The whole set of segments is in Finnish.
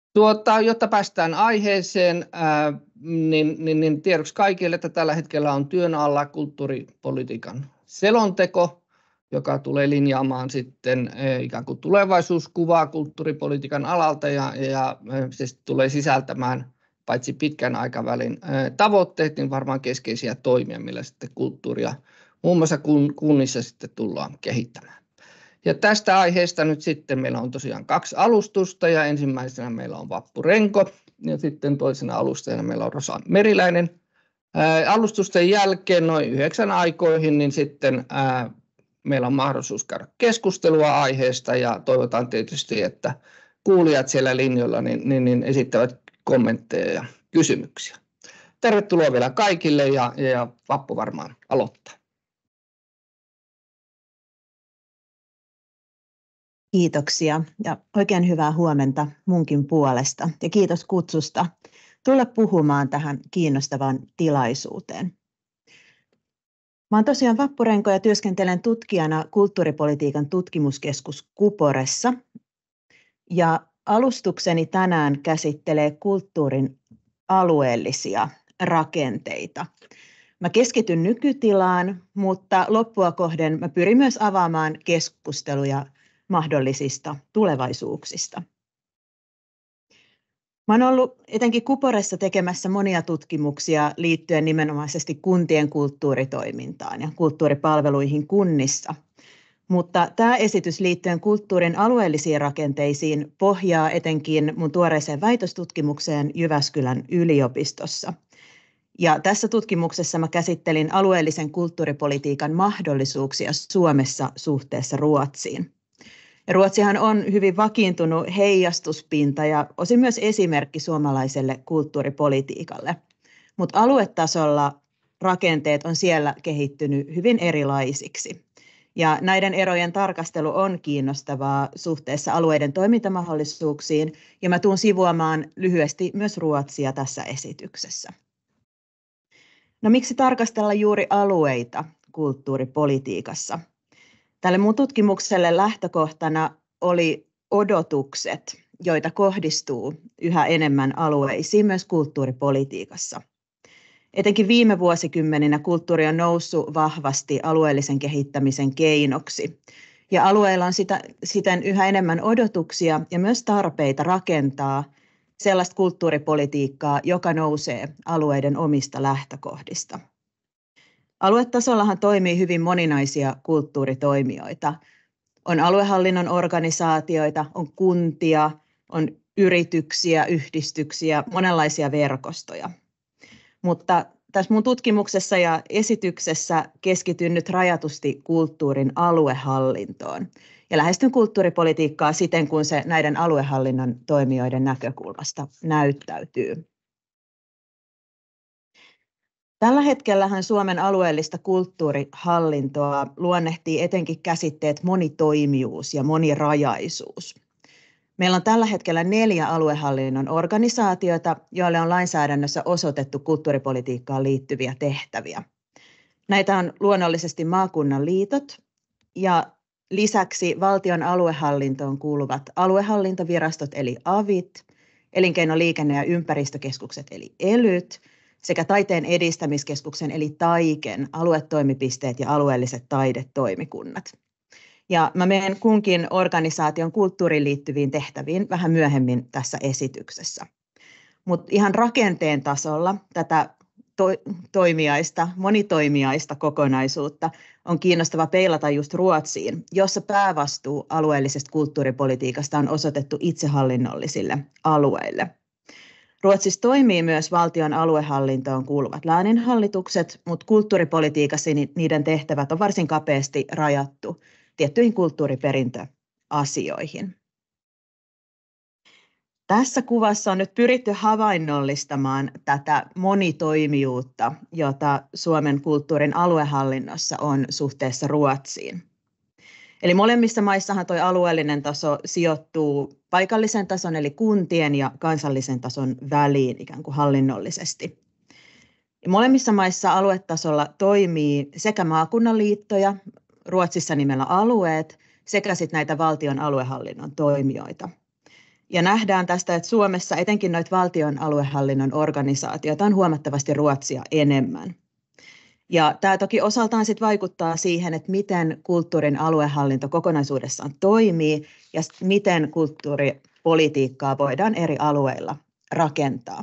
Jotta päästään aiheeseen, niin tiedoksi kaikille, että tällä hetkellä on työn alla kulttuuripolitiikan selonteko, joka tulee linjaamaan sitten ikään kuin tulevaisuuskuvaa kulttuuripolitiikan alalta ja se tulee sisältämään paitsi pitkän aikavälin tavoitteet, niin varmaan keskeisiä toimia, millä sitten kulttuuria muun muassa kunnissa sitten tullaan kehittämään. Ja tästä aiheesta nyt sitten meillä on tosiaan 2 alustusta ja ensimmäisenä meillä on Vappu Renko ja sitten toisena alustajana meillä on Rosa Meriläinen. Alustusten jälkeen noin 9 aikoihin niin sitten meillä on mahdollisuus käydä keskustelua aiheesta ja toivotaan tietysti, että kuulijat siellä linjoilla niin esittävät kommentteja ja kysymyksiä. Tervetuloa vielä kaikille ja Vappu varmaan aloittaa. Kiitoksia ja oikein hyvää huomenta munkin puolesta ja kiitos kutsusta tulla puhumaan tähän kiinnostavaan tilaisuuteen. Mä oon tosiaan Vappu Renko ja työskentelen tutkijana Kulttuuripolitiikan tutkimuskeskus Kuporessa. Ja alustukseni tänään käsittelee kulttuurin alueellisia rakenteita. Mä keskityn nykytilaan, mutta loppua kohden mä pyrin myös avaamaan keskusteluja mahdollisista tulevaisuuksista. Mä oon ollut etenkin Kuporessa tekemässä monia tutkimuksia liittyen nimenomaisesti kuntien kulttuuritoimintaan ja kulttuuripalveluihin kunnissa. Mutta tämä esitys liittyen kulttuurin alueellisiin rakenteisiin pohjaa etenkin mun tuoreeseen väitöstutkimukseen Jyväskylän yliopistossa. Ja tässä tutkimuksessa mä käsittelin alueellisen kulttuuripolitiikan mahdollisuuksia Suomessa suhteessa Ruotsiin. Ja Ruotsihan on hyvin vakiintunut heijastuspinta ja osin myös esimerkki suomalaiselle kulttuuripolitiikalle. Mutta aluetasolla rakenteet on siellä kehittynyt hyvin erilaisiksi. Ja näiden erojen tarkastelu on kiinnostavaa suhteessa alueiden toimintamahdollisuuksiin, ja mä tuun sivuamaan lyhyesti myös Ruotsia tässä esityksessä. No miksi tarkastella juuri alueita kulttuuripolitiikassa? Tälle mun tutkimukselle lähtökohtana oli odotukset, joita kohdistuu yhä enemmän alueisiin myös kulttuuripolitiikassa. Etenkin viime vuosikymmeninä kulttuuri on noussut vahvasti alueellisen kehittämisen keinoksi. Ja alueilla on siten yhä enemmän odotuksia ja myös tarpeita rakentaa sellaista kulttuuripolitiikkaa, joka nousee alueiden omista lähtökohdista. Aluetasollahan toimii hyvin moninaisia kulttuuritoimijoita. On aluehallinnon organisaatioita, on kuntia, on yrityksiä, yhdistyksiä, monenlaisia verkostoja. Mutta tässä mun tutkimuksessa ja esityksessä keskityn nyt rajatusti kulttuurin aluehallintoon ja lähestyn kulttuuripolitiikkaa siten, kun se näiden aluehallinnon toimijoiden näkökulmasta näyttäytyy. Tällä hetkellähän Suomen alueellista kulttuurihallintoa luonnehtii etenkin käsitteet monitoimijuus ja monirajaisuus. Meillä on tällä hetkellä 4 aluehallinnon organisaatiota, joille on lainsäädännössä osoitettu kulttuuripolitiikkaan liittyviä tehtäviä. Näitä on luonnollisesti maakunnan liitot ja lisäksi valtion aluehallintoon kuuluvat aluehallintovirastot eli avit, elinkeino-, liikenne- ja ympäristökeskukset eli elyt sekä taiteen edistämiskeskuksen eli taiken aluetoimipisteet ja alueelliset taidetoimikunnat. Ja mä menen kunkin organisaation kulttuuriin liittyviin tehtäviin vähän myöhemmin tässä esityksessä. Mutta ihan rakenteen tasolla tätä monitoimijaista kokonaisuutta on kiinnostava peilata just Ruotsiin, jossa päävastuu alueellisesta kulttuuripolitiikasta on osoitettu itsehallinnollisille alueille. Ruotsissa toimii myös valtion aluehallintoon kuuluvat lääninhallitukset, mutta kulttuuripolitiikassa niiden tehtävät on varsin kapeasti rajattu tiettyihin kulttuuriperintöasioihin. Tässä kuvassa on nyt pyritty havainnollistamaan tätä monitoimijuutta, jota Suomen kulttuurin aluehallinnossa on suhteessa Ruotsiin. Eli molemmissa maissahan tuo alueellinen taso sijoittuu paikallisen tason eli kuntien ja kansallisen tason väliin ikään kuin hallinnollisesti. Molemmissa maissa aluetasolla toimii sekä maakunnan liittoja, Ruotsissa nimellä alueet, sekä sitten näitä valtion aluehallinnon toimijoita. Ja nähdään tästä, että Suomessa etenkin noita valtion aluehallinnon organisaatioita on huomattavasti Ruotsia enemmän. Ja tämä toki osaltaan sit vaikuttaa siihen, että miten kulttuurin aluehallinto kokonaisuudessaan toimii ja miten kulttuuripolitiikkaa voidaan eri alueilla rakentaa.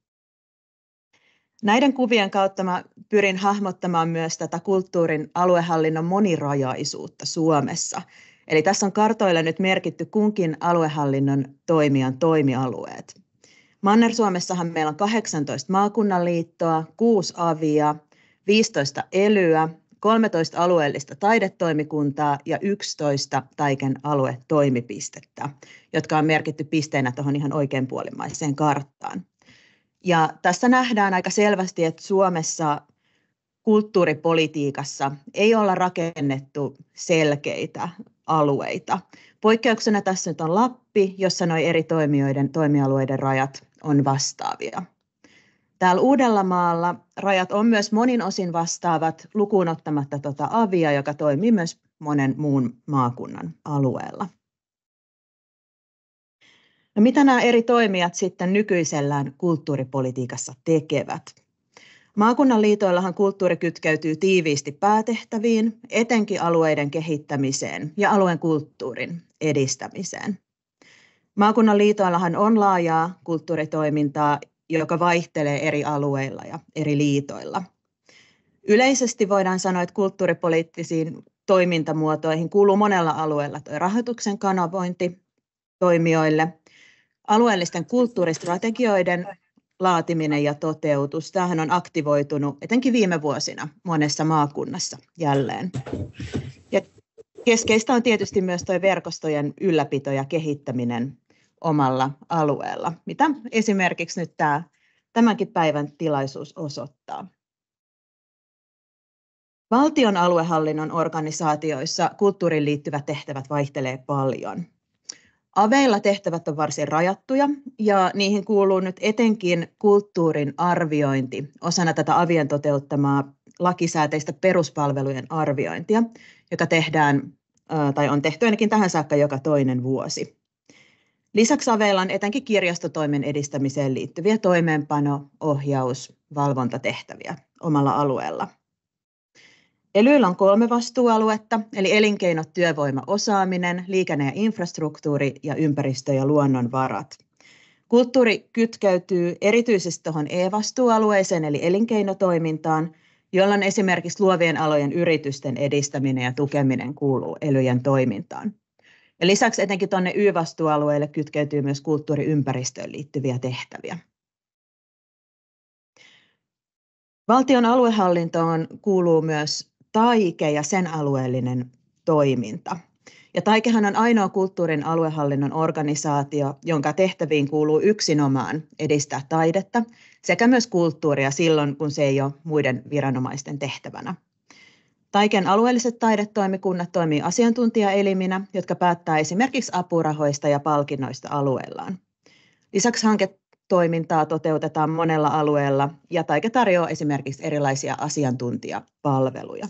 Näiden kuvien kautta mä pyrin hahmottamaan myös tätä kulttuurin aluehallinnon monirajaisuutta Suomessa. Eli tässä on kartoilla nyt merkitty kunkin aluehallinnon toimijan toimialueet. Manner-Suomessahan meillä on 18 maakunnan liittoa, 6 avia, 15 elyä, 13 alueellista taidetoimikuntaa ja 11 Taiken aluetoimipistettä, jotka on merkitty pisteenä tuohon ihan oikeanpuolimmaiseen karttaan. Ja tässä nähdään aika selvästi, että Suomessa kulttuuripolitiikassa ei olla rakennettu selkeitä alueita. Poikkeuksena tässä nyt on Lappi, jossa nuo eri toimialueiden rajat on vastaavia. Täällä Uudellamaalla rajat on myös monin osin vastaavat lukuun ottamatta avia, joka toimii myös monen muun maakunnan alueella. No, mitä nämä eri toimijat sitten nykyisellään kulttuuripolitiikassa tekevät? Maakunnan liitoillahan kulttuuri kytkeytyy tiiviisti päätehtäviin, etenkin alueiden kehittämiseen ja alueen kulttuurin edistämiseen. Maakunnan liitoillahan on laajaa kulttuuritoimintaa, joka vaihtelee eri alueilla ja eri liitoilla. Yleisesti voidaan sanoa, että kulttuuripoliittisiin toimintamuotoihin kuuluu monella alueella rahoituksen kanavointi toimijoille, alueellisten kulttuuristrategioiden laatiminen ja toteutus. Tämähän on aktivoitunut etenkin viime vuosina monessa maakunnassa jälleen. Ja keskeistä on tietysti myös tuo verkostojen ylläpito ja kehittäminen omalla alueella, mitä esimerkiksi nyt tämänkin päivän tilaisuus osoittaa. Valtion aluehallinnon organisaatioissa kulttuuriin liittyvät tehtävät vaihtelee paljon. Aveilla tehtävät on varsin rajattuja ja niihin kuuluu nyt etenkin kulttuurin arviointi osana tätä avien toteuttamaa lakisääteistä peruspalvelujen arviointia, joka tehdään tai on tehty ainakin tähän saakka joka toinen vuosi. Lisäksi aveilla on etenkin kirjastotoimen edistämiseen liittyviä toimeenpano-, ohjaus-, valvontatehtäviä omalla alueella. Elyillä on 3 vastuualuetta, eli elinkeinot, työvoima, osaaminen, liikenne ja infrastruktuuri ja ympäristö- ja luonnonvarat. Kulttuuri kytkeytyy erityisesti tuohon E-vastuualueeseen, eli elinkeinotoimintaan, jolloin esimerkiksi luovien alojen yritysten edistäminen ja tukeminen kuuluu elyjen toimintaan. Ja lisäksi etenkin tuonne Y-vastuualueelle kytkeytyy myös kulttuuriympäristöön liittyviä tehtäviä. Valtion aluehallintoon kuuluu myös Taike ja sen alueellinen toiminta. Ja Taikehan on ainoa kulttuurin aluehallinnon organisaatio, jonka tehtäviin kuuluu yksinomaan edistää taidetta sekä myös kulttuuria silloin, kun se ei ole muiden viranomaisten tehtävänä. Taiken alueelliset taidetoimikunnat toimii asiantuntijaeliminä, jotka päättää esimerkiksi apurahoista ja palkinnoista alueellaan. Lisäksi hanketoimintaa toteutetaan monella alueella ja Taike tarjoaa esimerkiksi erilaisia asiantuntijapalveluja.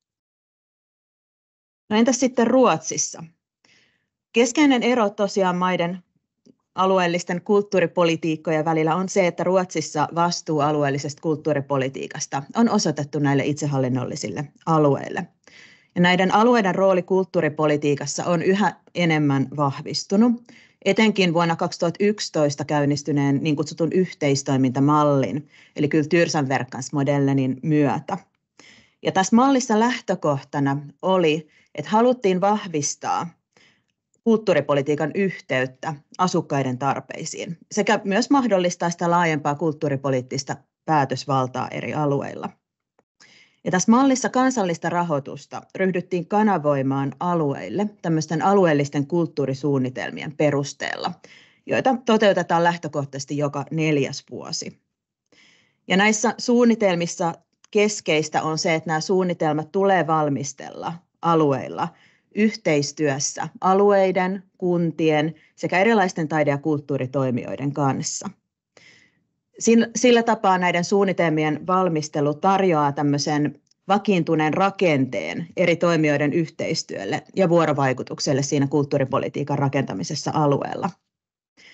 No entäs sitten Ruotsissa? Keskeinen ero tosiaan maiden alueellisten kulttuuripolitiikkojen välillä on se, että Ruotsissa vastuu alueellisesta kulttuuripolitiikasta on osoitettu näille itsehallinnollisille alueille. Ja näiden alueiden rooli kulttuuripolitiikassa on yhä enemmän vahvistunut, etenkin vuonna 2011 käynnistyneen niin kutsutun yhteistoimintamallin, eli Kultursamverkansmodellin myötä. Ja tässä mallissa lähtökohtana oli, että haluttiin vahvistaa kulttuuripolitiikan yhteyttä asukkaiden tarpeisiin sekä myös mahdollistaa sitä laajempaa kulttuuripoliittista päätösvaltaa eri alueilla. Ja tässä mallissa kansallista rahoitusta ryhdyttiin kanavoimaan alueille tämmöisten alueellisten kulttuurisuunnitelmien perusteella, joita toteutetaan lähtökohtaisesti joka 4. vuosi. Ja näissä suunnitelmissa keskeistä on se, että nämä suunnitelmat tulee valmistella alueilla yhteistyössä alueiden, kuntien sekä erilaisten taide- ja kulttuuritoimijoiden kanssa. Sillä tapaa näiden suunnitelmien valmistelu tarjoaa tämmöisen vakiintuneen rakenteen eri toimijoiden yhteistyölle ja vuorovaikutukselle siinä kulttuuripolitiikan rakentamisessa alueella.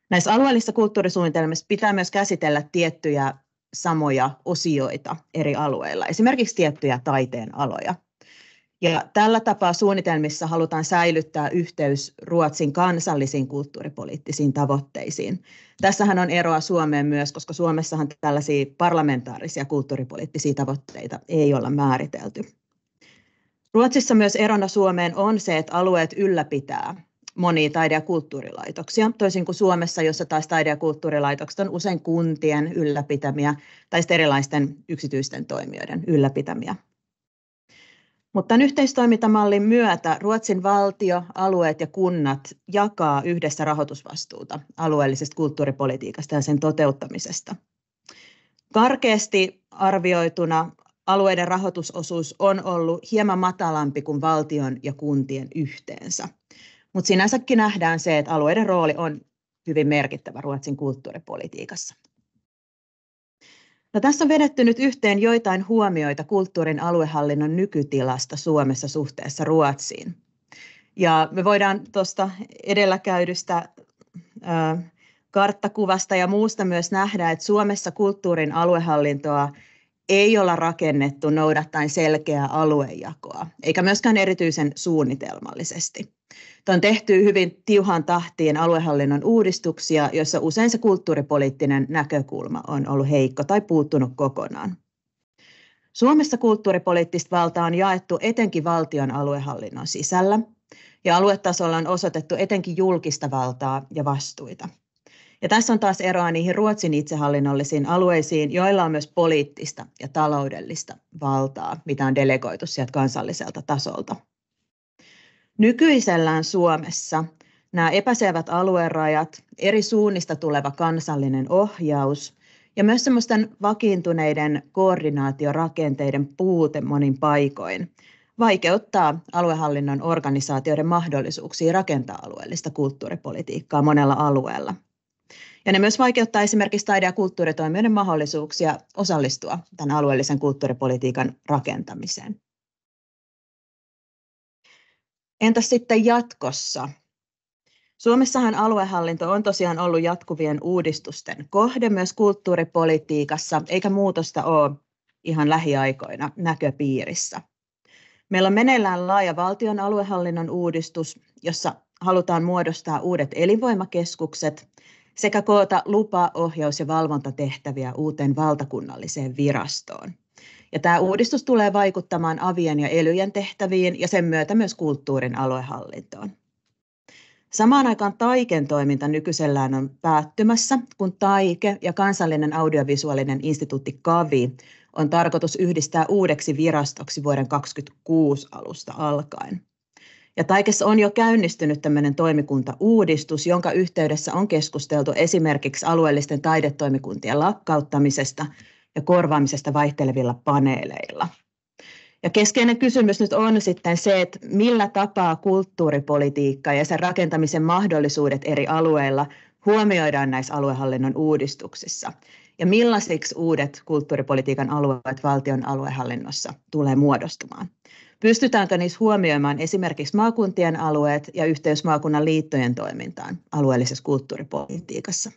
Näissä alueellisissa kulttuurisuunnitelmissa pitää myös käsitellä tiettyjä samoja osioita eri alueilla, esimerkiksi tiettyjä taiteen aloja. Ja tällä tapaa suunnitelmissa halutaan säilyttää yhteys Ruotsin kansallisiin kulttuuripoliittisiin tavoitteisiin. Tässähän on eroa Suomeen myös, koska Suomessahan tällaisia parlamentaarisia kulttuuripoliittisia tavoitteita ei olla määritelty. Ruotsissa myös erona Suomeen on se, että alueet ylläpitää monia taide- ja kulttuurilaitoksia, toisin kuin Suomessa, jossa taas taide- ja kulttuurilaitokset on usein kuntien ylläpitämiä tai erilaisten yksityisten toimijoiden ylläpitämiä. Mutta tämän yhteistoimintamallin myötä Ruotsin valtio, alueet ja kunnat jakaa yhdessä rahoitusvastuuta alueellisesta kulttuuripolitiikasta ja sen toteuttamisesta. Karkeasti arvioituna alueiden rahoitusosuus on ollut hieman matalampi kuin valtion ja kuntien yhteensä. Mutta sinänsäkin nähdään se, että alueiden rooli on hyvin merkittävä Ruotsin kulttuuripolitiikassa. No, tässä on vedetty nyt yhteen joitain huomioita kulttuurin aluehallinnon nykytilasta Suomessa suhteessa Ruotsiin. Ja me voidaan tuosta edellä käydystä karttakuvasta ja muusta myös nähdä, että Suomessa kulttuurin aluehallintoa ei olla rakennettu noudattaen selkeää aluejakoa, eikä myöskään erityisen suunnitelmallisesti. On tehty hyvin tiuhaan tahtiin aluehallinnon uudistuksia, joissa usein se kulttuuripoliittinen näkökulma on ollut heikko tai puuttunut kokonaan. Suomessa kulttuuripoliittista valtaa on jaettu etenkin valtion aluehallinnon sisällä, ja aluetasolla on osoitettu etenkin julkista valtaa ja vastuita. Ja tässä on taas eroa niihin Ruotsin itsehallinnollisiin alueisiin, joilla on myös poliittista ja taloudellista valtaa, mitä on delegoitu sieltä kansalliselta tasolta. Nykyisellään Suomessa nämä epäselvät aluerajat, eri suunnista tuleva kansallinen ohjaus ja myös semmoisten vakiintuneiden koordinaatiorakenteiden puute monin paikoin vaikeuttaa aluehallinnon organisaatioiden mahdollisuuksia rakentaa alueellista kulttuuripolitiikkaa monella alueella. Ja ne myös vaikeuttaa esimerkiksi taide- ja kulttuuritoimijoiden mahdollisuuksia osallistua tämän alueellisen kulttuuripolitiikan rakentamiseen. Entäs sitten jatkossa? Suomessahan aluehallinto on tosiaan ollut jatkuvien uudistusten kohde myös kulttuuripolitiikassa, eikä muutosta ole ihan lähiaikoina näköpiirissä. Meillä on meneillään laaja valtion aluehallinnon uudistus, jossa halutaan muodostaa uudet elinvoimakeskukset sekä koota lupa-, ohjaus- ja valvontatehtäviä uuteen valtakunnalliseen virastoon. Ja tämä uudistus tulee vaikuttamaan avien ja elyjen tehtäviin ja sen myötä myös kulttuurin aluehallintoon. Samaan aikaan Taiken toiminta nykyisellään on päättymässä, kun Taike ja kansallinen audiovisuaalinen instituutti KAVI on tarkoitus yhdistää uudeksi virastoksi vuoden 2026 alusta alkaen. Ja Taikessa on jo käynnistynyt tämmöinen toimikuntauudistus, jonka yhteydessä on keskusteltu esimerkiksi alueellisten taidetoimikuntien lakkauttamisesta ja korvaamisesta vaihtelevilla paneeleilla. Ja keskeinen kysymys nyt on sitten se, että millä tapaa kulttuuripolitiikka ja sen rakentamisen mahdollisuudet eri alueilla huomioidaan näissä aluehallinnon uudistuksissa. Ja millaisiksi uudet kulttuuripolitiikan alueet valtion aluehallinnossa tulee muodostumaan. Pystytäänkö niissä huomioimaan esimerkiksi maakuntien alueet ja yhteys maakunnan liittojen toimintaan alueellisessa kulttuuripolitiikassa?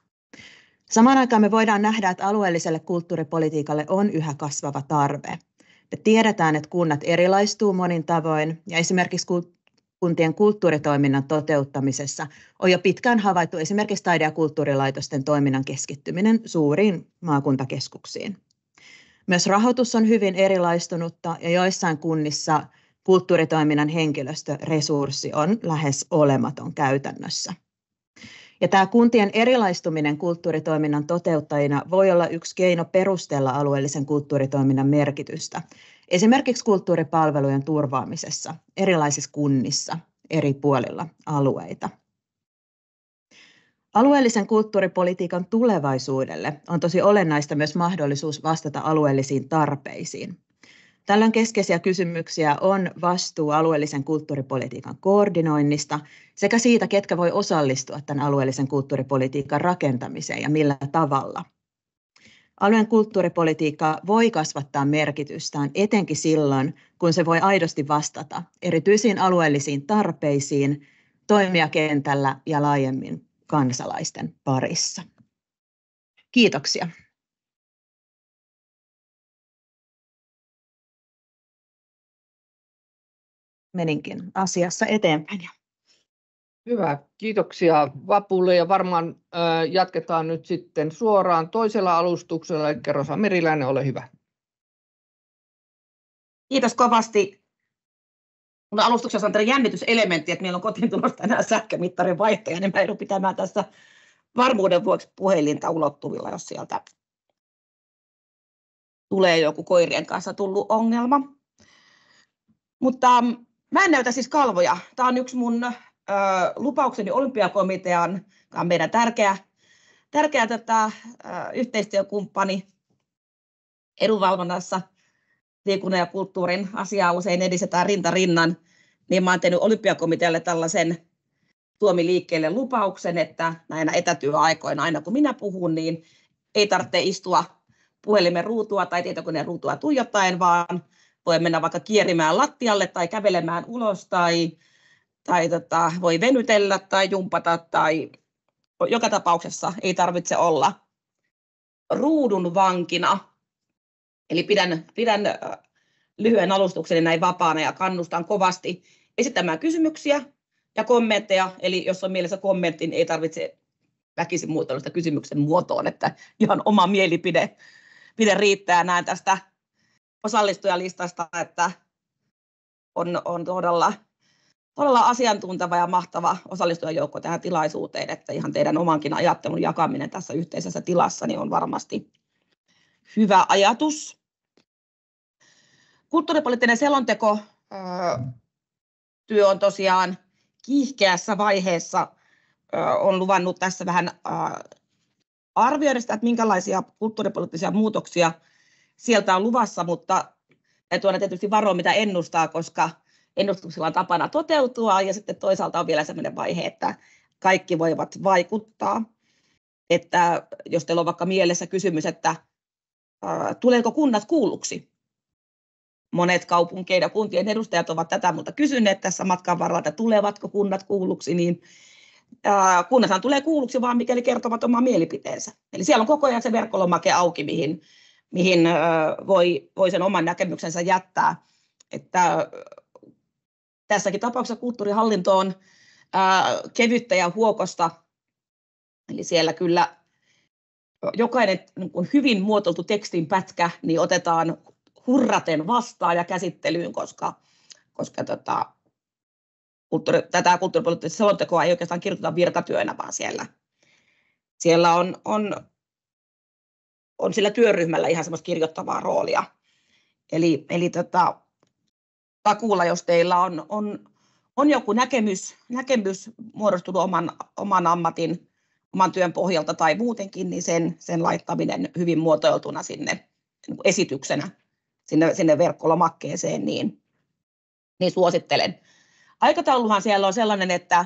Samaan aikaan me voidaan nähdä, että alueelliselle kulttuuripolitiikalle on yhä kasvava tarve. Me tiedetään, että kunnat erilaistuu monin tavoin ja esimerkiksi kuntien kulttuuritoiminnan toteuttamisessa on jo pitkään havaittu esimerkiksi taide- ja kulttuurilaitosten toiminnan keskittyminen suuriin maakuntakeskuksiin. Myös rahoitus on hyvin erilaistunutta ja joissain kunnissa kulttuuritoiminnan henkilöstöresurssi on lähes olematon käytännössä. Ja tämä kuntien erilaistuminen kulttuuritoiminnan toteuttajina voi olla yksi keino perustella alueellisen kulttuuritoiminnan merkitystä, esimerkiksi kulttuuripalvelujen turvaamisessa erilaisissa kunnissa eri puolilla alueita. Alueellisen kulttuuripolitiikan tulevaisuudelle on tosi olennaista myös mahdollisuus vastata alueellisiin tarpeisiin. Tällöin keskeisiä kysymyksiä on vastuu alueellisen kulttuuripolitiikan koordinoinnista sekä siitä, ketkä voi osallistua tämän alueellisen kulttuuripolitiikan rakentamiseen ja millä tavalla. Alueen kulttuuripolitiikka voi kasvattaa merkitystään etenkin silloin, kun se voi aidosti vastata erityisiin alueellisiin tarpeisiin toimijakentällä ja laajemmin kansalaisten parissa. Kiitoksia. Meninkin asiassa eteenpäin. Hyvä, kiitoksia Vapulle ja varmaan jatketaan nyt sitten suoraan toisella alustuksella, eli Rosa Meriläinen, ole hyvä. Kiitos kovasti. Mun alustuksessa on tällainen jännityselementti, että meillä on kotiin tulossa tänään sähkömittarin vaihtaja, niin mä joudun pitämään tässä varmuuden vuoksi puhelinta ulottuvilla, jos sieltä tulee joku koirien kanssa tullut ongelma. Mutta mä en näytä siis kalvoja. Tämä on yksi mun lupaukseni Olympiakomitean, joka on meidän tärkeä yhteistyökumppani edunvalvonnassa. Liikunnan ja kulttuurin asiaa usein edistetään rinta rinnan, niin mä oon tehnyt Olympiakomitealle tällaisen Suomi liikkeelle lupauksen, että näinä etätyöaikoina aina kun minä puhun, niin ei tarvitse istua puhelimen ruutua tai tietokoneen ruutua tuijottaen, vaan voi mennä vaikka kierimään lattialle tai kävelemään ulos tai voi venytellä tai jumpata tai joka tapauksessa ei tarvitse olla ruudun vankina. Eli pidän lyhyen alustukseni näin vapaana ja kannustan kovasti esittämään kysymyksiä ja kommentteja. Eli jos on mielessä kommentti, niin ei tarvitse väkisin muotoilla sitä kysymyksen muotoon, että ihan oma mielipide riittää. Näin tästä osallistujalistasta, että on todella asiantunteva ja mahtava osallistujajoukko tähän tilaisuuteen, että ihan teidän omankin ajattelun jakaminen tässä yhteisessä tilassa niin on varmasti hyvä ajatus. Kulttuuripoliittinen selonteko työ on tosiaan kiihkeässä vaiheessa. On luvannut tässä vähän arvioida sitä, että minkälaisia kulttuuripoliittisia muutoksia sieltä on luvassa, mutta täytyy tietysti varoa, mitä ennustaa, koska ennustuksilla on tapana toteutua ja sitten toisaalta on vielä sellainen vaihe, että kaikki voivat vaikuttaa. Että jos teillä on vaikka mielessä kysymys, että tuleeko kunnat kuulluksi? Monet kaupunkien ja kuntien edustajat ovat tätä mutta kysyneet tässä matkan varrella, että tulevatko kunnat kuulluksi, niin kunnathan tulee kuulluksi vaan mikäli kertovat omaa mielipiteensä. Eli siellä on koko ajan se verkkolomake auki, mihin voi sen oman näkemyksensä jättää. Että tässäkin tapauksessa kulttuurihallinto on kevyttä ja huokosta, eli siellä kyllä jokainen niin hyvin muotoiltu tekstin pätkä niin otetaan hurraten vastaan ja käsittelyyn, koska tätä kulttuuripoliittista selontekoa ei oikeastaan kirjoiteta virkatyönä, vaan siellä on sillä työryhmällä ihan semmoista kirjoittavaa roolia. Eli takuulla, jos teillä on joku näkemys muodostunut oman ammatin, oman työn pohjalta tai muutenkin, niin sen laittaminen hyvin muotoiltuna sinne esityksenä sinne verkkolomakkeeseen, niin suosittelen. Aikatauluhan siellä on sellainen, että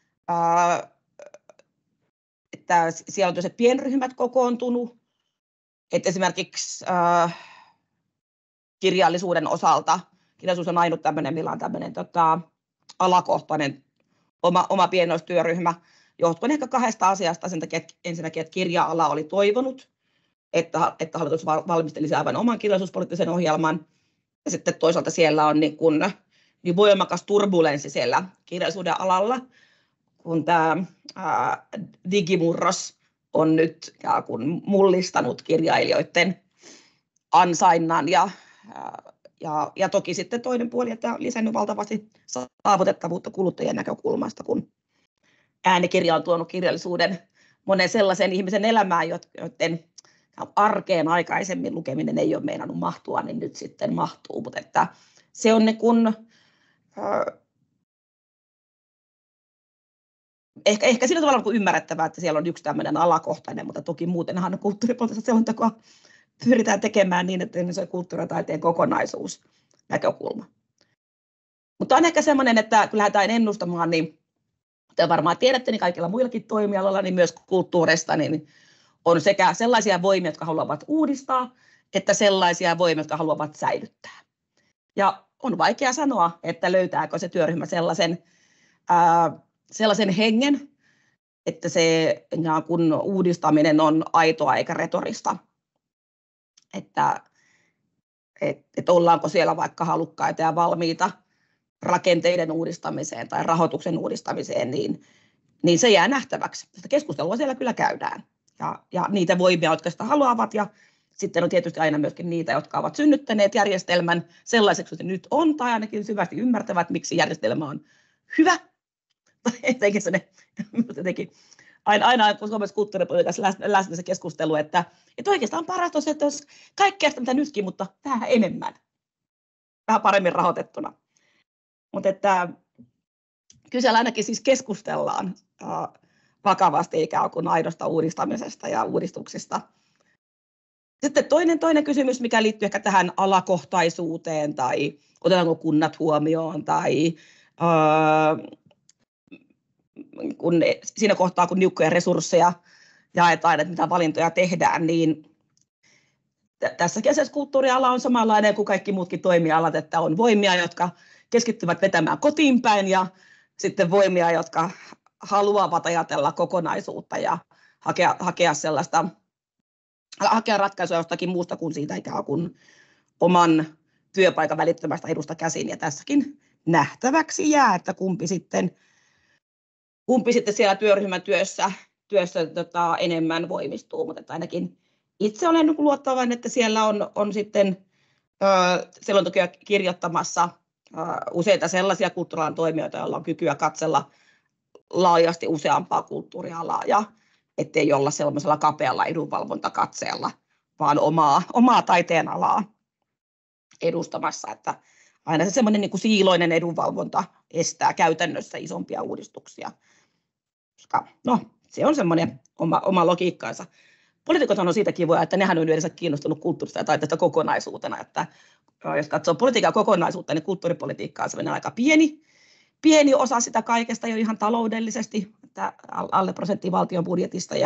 siellä on tosiaan pienryhmät kokoontunut, että esimerkiksi kirjallisuuden osalta, kirjallisuus on ainut tämmöinen, millä on tämmöinen alakohtainen oma pienoistyöryhmä, johtuen ehkä kahdesta asiasta, sen takia, että ensinnäkin, että kirja-ala oli toivonut, että hallitus valmistelisi aivan oman kirjallisuuspoliittisen ohjelman, ja sitten toisaalta siellä on niin voimakas turbulenssi siellä kirjallisuuden alalla, kun tämä digimurros on nyt mullistanut kirjailijoiden ansainnan ja toki sitten toinen puoli, että on lisännyt valtavasti saavutettavuutta kuluttajien näkökulmasta, kun äänikirja on tuonut kirjallisuuden monen sellaisen ihmisen elämään, joiden arkeen aikaisemmin lukeminen ei ole meinannut mahtua, niin nyt sitten mahtuu, mutta että se on niin kuin, ehkä sillä tavalla kuin ymmärrettävää, että siellä on yksi tämmöinen alakohtainen, mutta toki muutenhan kulttuuripoliittista selontekoa pyritään tekemään niin, että se on kulttuuritaiteen kokonaisuus näkökulma. Mutta on ehkä semmoinen, että kun lähdetään ennustamaan, niin te varmaan tiedätte, niin kaikilla muillakin toimialoilla, niin myös kulttuurista, niin on sekä sellaisia voimia, jotka haluavat uudistaa, että sellaisia voimia, jotka haluavat säilyttää. Ja on vaikea sanoa, että löytääkö se työryhmä sellaisen hengen, että se kun uudistaminen on aitoa eikä retorista. Että ollaanko siellä vaikka halukkaita ja valmiita rakenteiden uudistamiseen tai rahoituksen uudistamiseen, niin se jää nähtäväksi. Sitä keskustelua siellä kyllä käydään. Ja niitä voimia, jotka sitä haluavat, ja sitten on tietysti aina myöskin niitä, jotka ovat synnyttäneet järjestelmän sellaiseksi, että nyt on, tai ainakin syvästi ymmärtävät, miksi järjestelmä on hyvä. Jotenkin aina kun Suomessa kulttuuripolitiikassa läsnä se keskustelu, että oikeastaan paras on se, että olisi kaikkea sitä, mitä nytkin, mutta vähän enemmän. Vähän paremmin rahoitettuna. Mutta että kyllä siellä ainakin siis keskustellaan vakavasti ikään kuin aidosta uudistamisesta ja uudistuksista. Sitten toinen kysymys, mikä liittyy ehkä tähän alakohtaisuuteen tai otetaanko kunnat huomioon tai kun siinä kohtaa, kun niukkoja resursseja jaetaan, että mitä valintoja tehdään, niin tässäkin asiassa kulttuuriala on samanlainen kuin kaikki muutkin toimialat, että on voimia, jotka keskittyvät vetämään kotiin päin ja sitten voimia, jotka haluavat ajatella kokonaisuutta ja hakea ratkaisua jostakin muusta kuin siitä ikään kuin oman työpaikan välittömästä edusta käsin. Ja tässäkin nähtäväksi jää, että kumpi sitten siellä työryhmän työssä enemmän voimistuu, mutta ainakin itse olen luottavainen, että siellä on sitten selontekoja kirjoittamassa useita sellaisia kulttuurialan toimijoita, joilla on kykyä katsella laajasti useampaa kulttuurialaa ja ettei olla sellaisella kapealla edunvalvontakatseella, vaan omaa taiteenalaa edustamassa, että aina se semmoinen niin kuin siiloinen edunvalvonta estää käytännössä isompia uudistuksia. Koska, se on semmoinen oma logiikkaansa. Poliitikot on siitä kivoja, että nehän on yleensä kiinnostunut kulttuurista ja taiteesta kokonaisuutena. Että jos katsoo politiikan kokonaisuutta, niin kulttuuripolitiikka on semmoinen aika pieni osa sitä kaikesta jo ihan taloudellisesti, että alle 1% valtion budjetista.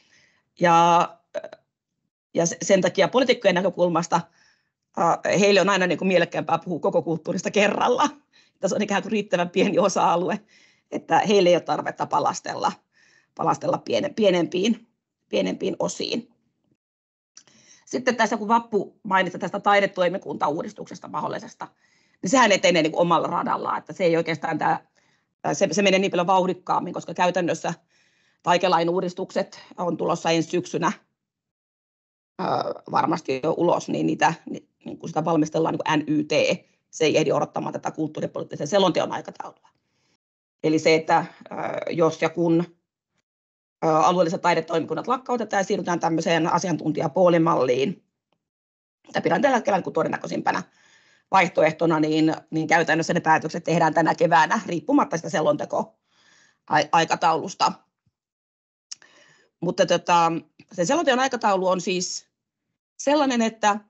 Ja sen takia poliitikkojen näkökulmasta heille on aina niin kuin mielekkäämpää puhua koko kulttuurista kerralla. Tässä on ikään kuin riittävän pieni osa-alue, että heille ei ole tarvetta palastella pienempiin osiin. Sitten tässä, kun Vappu mainitsi tästä taidetoimikuntauudistuksesta mahdollisesta, niin sehän etenee niin kuin omalla radallaan, että se ei oikeastaan se menee niin paljon vauhdikkaammin, koska käytännössä taikelain uudistukset on tulossa ensi syksynä varmasti jo ulos, niin niitä niin kun sitä valmistellaan niin kuin NYT, se ei ehdi odottamaan tätä kulttuuripoliittisen selonteon aikataulua. Eli se, että jos ja kun alueelliset taidetoimikunnat lakkautetaan ja siirrytään tämmöiseen asiantuntijapoolimalliin, mitä pidän tällä hetkellä niin todennäköisimpänä vaihtoehtona, niin käytännössä ne päätökset tehdään tänä keväänä riippumatta sitä selontekoaikataulusta. Mutta se selonteon aikataulu on siis sellainen, että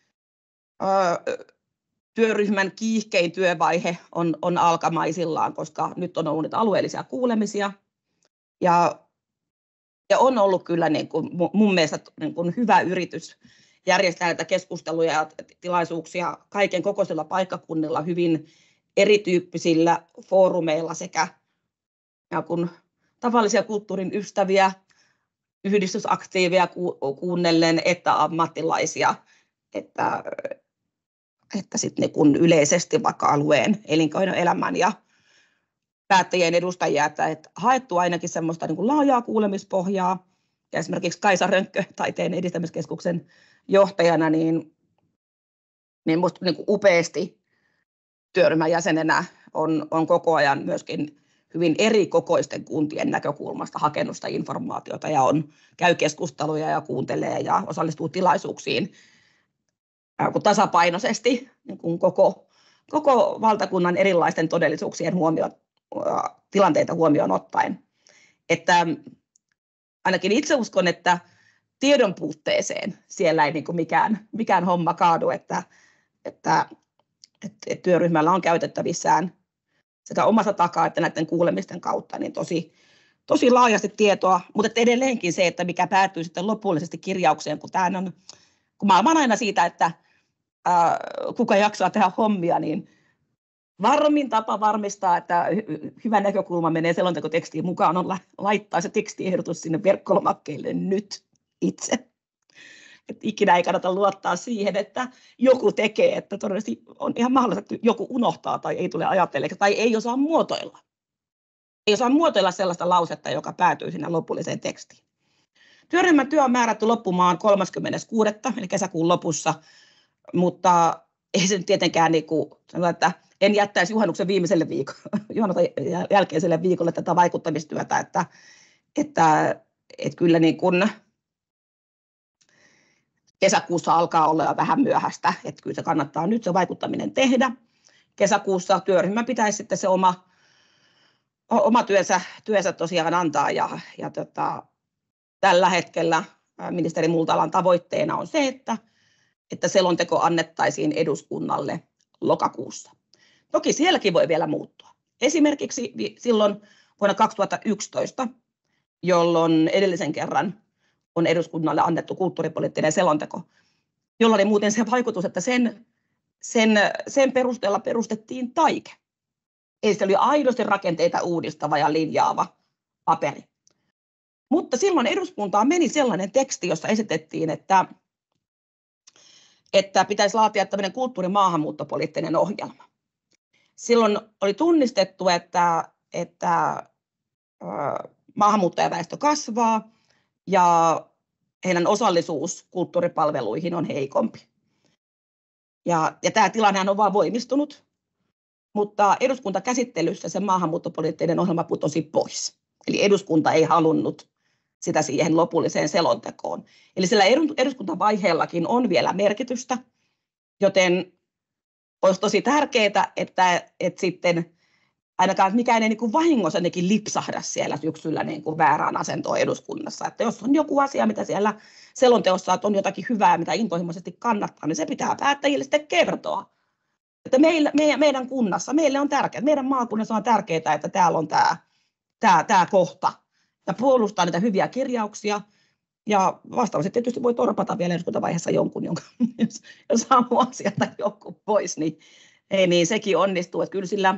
työryhmän kiihkein työvaihe on alkamaisillaan, koska nyt on ollut alueellisia kuulemisia. Ja on ollut kyllä niin kuin mun mielestä niin kuin hyvä yritys järjestää näitä keskusteluja ja tilaisuuksia kaiken kokoisilla paikkakunnilla hyvin erityyppisillä foorumeilla sekä kun tavallisia kulttuurin ystäviä, yhdistysaktiiveja kuunnellen, että ammattilaisia, että sitten niin kun yleisesti vaikka alueen elinkeinoelämän ja päättäjien edustajia, että haettu ainakin semmoista niin kuin laajaa kuulemispohjaa. Ja esimerkiksi Kaisa Rönkkö, taiteen edistämiskeskuksen johtajana, niin minusta niin kuin upeasti työryhmän jäsenenä on koko ajan myöskin hyvin eri kokoisten kuntien näkökulmasta hakenut sitä informaatiota ja käy keskusteluja ja kuuntelee ja osallistuu tilaisuuksiin tasapainoisesti niin kuin koko valtakunnan erilaisten todellisuuksien tilanteita huomioon ottaen. Että ainakin itse uskon, että tiedon puutteeseen siellä ei niin kuin mikään homma kaadu, että työryhmällä on käytettävissään sekä omasta takaa että näiden kuulemisten kautta niin tosi laajasti tietoa, mutta edelleenkin se, että mikä päätyy sitten lopullisesti kirjaukseen, kun mä olen aina siitä, että kuka jaksaa tehdä hommia, niin varmin tapa varmistaa, että hyvä näkökulma menee selontekotekstiin mukaan, on laittaa se tekstiehdotus sinne verkkolomakkeelle nyt itse. Et ikinä ei kannata luottaa siihen, että joku tekee, että todennäköisesti on ihan mahdollista, että joku unohtaa tai ei tule ajatelleeksi tai ei osaa muotoilla. Ei osaa muotoilla sellaista lausetta, joka päätyy sinne lopulliseen tekstiin. Työryhmän työ on määrätty loppumaan 30.6. eli kesäkuun lopussa, mutta ei se nyt tietenkään niin kuin sanoa, että en jättäisi juhannuksen viimeiselle jälkeiselle viikolle tätä vaikuttamistyötä, että kyllä niin kuin kesäkuussa alkaa olla vähän myöhäistä, että kyllä se kannattaa nyt se vaikuttaminen tehdä. Kesäkuussa työryhmä pitäisi sitten se oma työnsä tosiaan antaa ja tällä hetkellä ministeri Multalan tavoitteena on se, että selonteko annettaisiin eduskunnalle lokakuussa. Toki sielläkin voi vielä muuttua. Esimerkiksi silloin vuonna 2011, jolloin edellisen kerran on eduskunnalle annettu kulttuuripoliittinen selonteko, jolla oli muuten se vaikutus, että sen perusteella perustettiin taike. Eli se oli aidosti rakenteita uudistava ja linjaava paperi. Mutta silloin eduskuntaan meni sellainen teksti, jossa esitettiin, että pitäisi laatia tämmöinen kulttuurimaahanmuuttopoliittinen ohjelma. Silloin oli tunnistettu, että maahanmuuttajaväestö kasvaa ja heidän osallisuus kulttuuripalveluihin on heikompi. Ja tämä tilanne on vaan voimistunut, mutta eduskuntakäsittelyssä se maahanmuuttopoliittinen ohjelma putosi pois. Eli eduskunta ei halunnut sitä siihen lopulliseen selontekoon. Eli sillä eduskuntavaiheellakin on vielä merkitystä, joten olisi tosi tärkeää, että sitten ainakaan mikään ei niin kuin vahingossa lipsahda siellä syksyllä niin kuin väärään asentoon eduskunnassa. Että jos on joku asia, mitä siellä selonteossa että on jotakin hyvää, mitä intohimoisesti kannattaa, niin se pitää päättäjille sitten kertoa. Että meidän kunnassa, meille on tärkeää, meidän maakunnassa on tärkeää, että täällä on tämä kohta. Ja puolustaa niitä hyviä kirjauksia. Ja vastaavasti tietysti voi torpata vielä eduskuntavaiheessa jonkun, jos haluaa sieltä joku pois, niin sekin onnistuu. Että kyllä sillä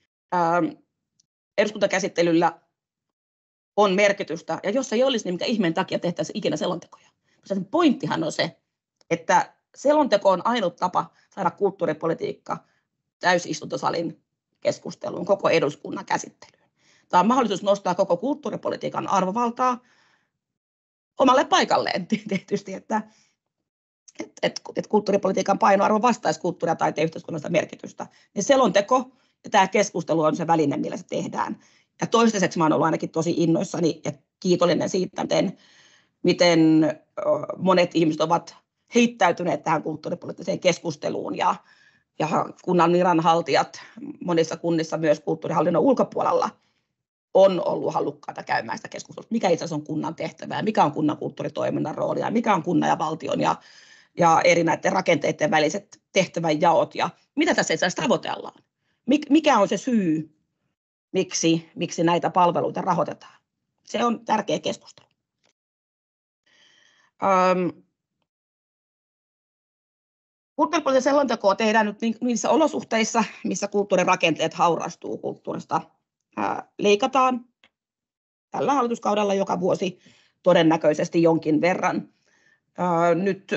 eduskuntakäsittelyllä on merkitystä. Ja jos ei olisi, niin mikä ihmeen takia tehtäisiin ikinä selontekoja. Sen pointtihan on se, että selonteko on ainut tapa saada kulttuuripolitiikka täysistuntosalin keskusteluun, koko eduskunnan käsittelyyn. Tämä on mahdollisuus nostaa koko kulttuuripolitiikan arvovaltaa omalle paikalleen tietysti, että kulttuuripolitiikan painoarvo vastaisi kulttuuri- ja taiteen yhteiskunnallista merkitystä. Niin selonteko ja tämä keskustelu on se väline, millä se tehdään. Ja toistaiseksi mä olen ollut ainakin tosi innoissani ja kiitollinen siitä, miten monet ihmiset ovat heittäytyneet tähän kulttuuripoliittiseen keskusteluun ja kunnan viranhaltijat monissa kunnissa myös kulttuurihallinnon ulkopuolella on ollut halukkaita käymään sitä keskustelua, mikä itse asiassa on kunnan tehtävä ja mikä on kunnan kulttuuritoiminnan rooli ja mikä on kunnan ja valtion ja eri näiden rakenteiden väliset tehtävänjaot ja mitä tässä itse asiassa tavoitellaan. Mikä on se syy, miksi näitä palveluita rahoitetaan. Se on tärkeä keskustelu. Kulttuuripoliittinen selonteko tehdään nyt niissä olosuhteissa, missä kulttuurirakenteet haurastuu, kulttuurista leikataan tällä hallituskaudella joka vuosi todennäköisesti jonkin verran. Nyt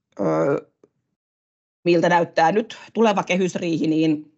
miltä näyttää nyt tuleva kehysriihi, niin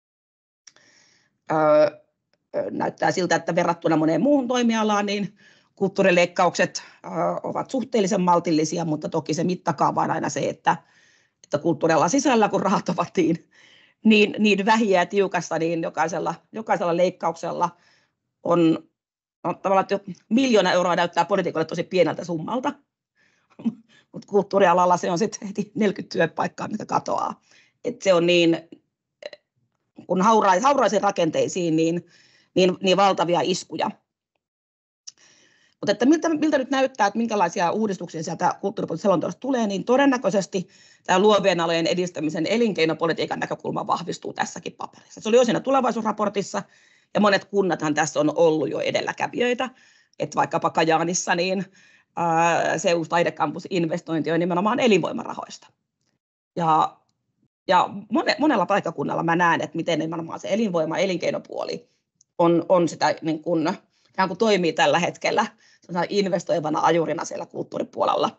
näyttää siltä, että verrattuna moneen muuhun toimialaan, niin kulttuurileikkaukset ovat suhteellisen maltillisia, mutta toki se mittakaava on aina se, että kulttuurialan sisällä, kun rahat ovat niin vähiä ja tiukassa, niin jokaisella leikkauksella on tavallaan, että 1 miljoona euroa näyttää poliitikolle tosi pieneltä summalta, mutta kulttuurialalla se on sitten heti 40 työpaikkaa, mikä katoaa. Et se on niin, kun hauraisiin rakenteisiin, niin valtavia iskuja. Mutta että miltä nyt näyttää, että minkälaisia uudistuksia sieltä kulttuuripoliittisesta selonteosta tulee, niin todennäköisesti tämä luovien alojen edistämisen elinkeinopolitiikan näkökulma vahvistuu tässäkin paperissa. Se oli jo siinä tulevaisuusraportissa, ja monet kunnathan tässä on ollut jo edelläkävijöitä, että vaikkapa Kajaanissa niin se uusi taidekampus-investointi on nimenomaan elinvoimarahoista. Ja Ja monella paikkakunnalla mä näen, että miten nimenomaan se elinvoima- ja elinkeinopuoli on sitä, niin kuin toimii tällä hetkellä investoivana ajurina siellä kulttuuripuolella.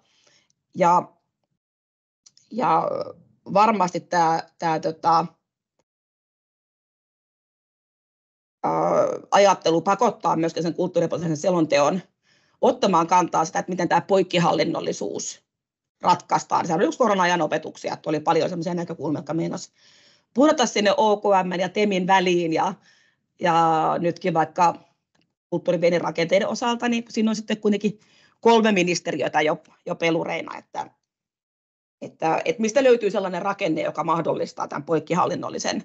Ja varmasti tämä ajattelu pakottaa myöskin sen kulttuuripoliittisen selonteon ottamaan kantaa sitä, että miten tämä poikkihallinnollisuus ratkaistaan. Se on yksi korona-ajan opetuksia, että oli paljon sellaisia näkökulmia, jotka meinasivat pudota sinne OKM ja TEMin väliin, ja nytkin vaikka kulttuuripienen rakenteiden osalta, niin siinä on sitten kuitenkin 3 ministeriötä jo pelureina, että mistä löytyy sellainen rakenne, joka mahdollistaa tämän poikkihallinnollisen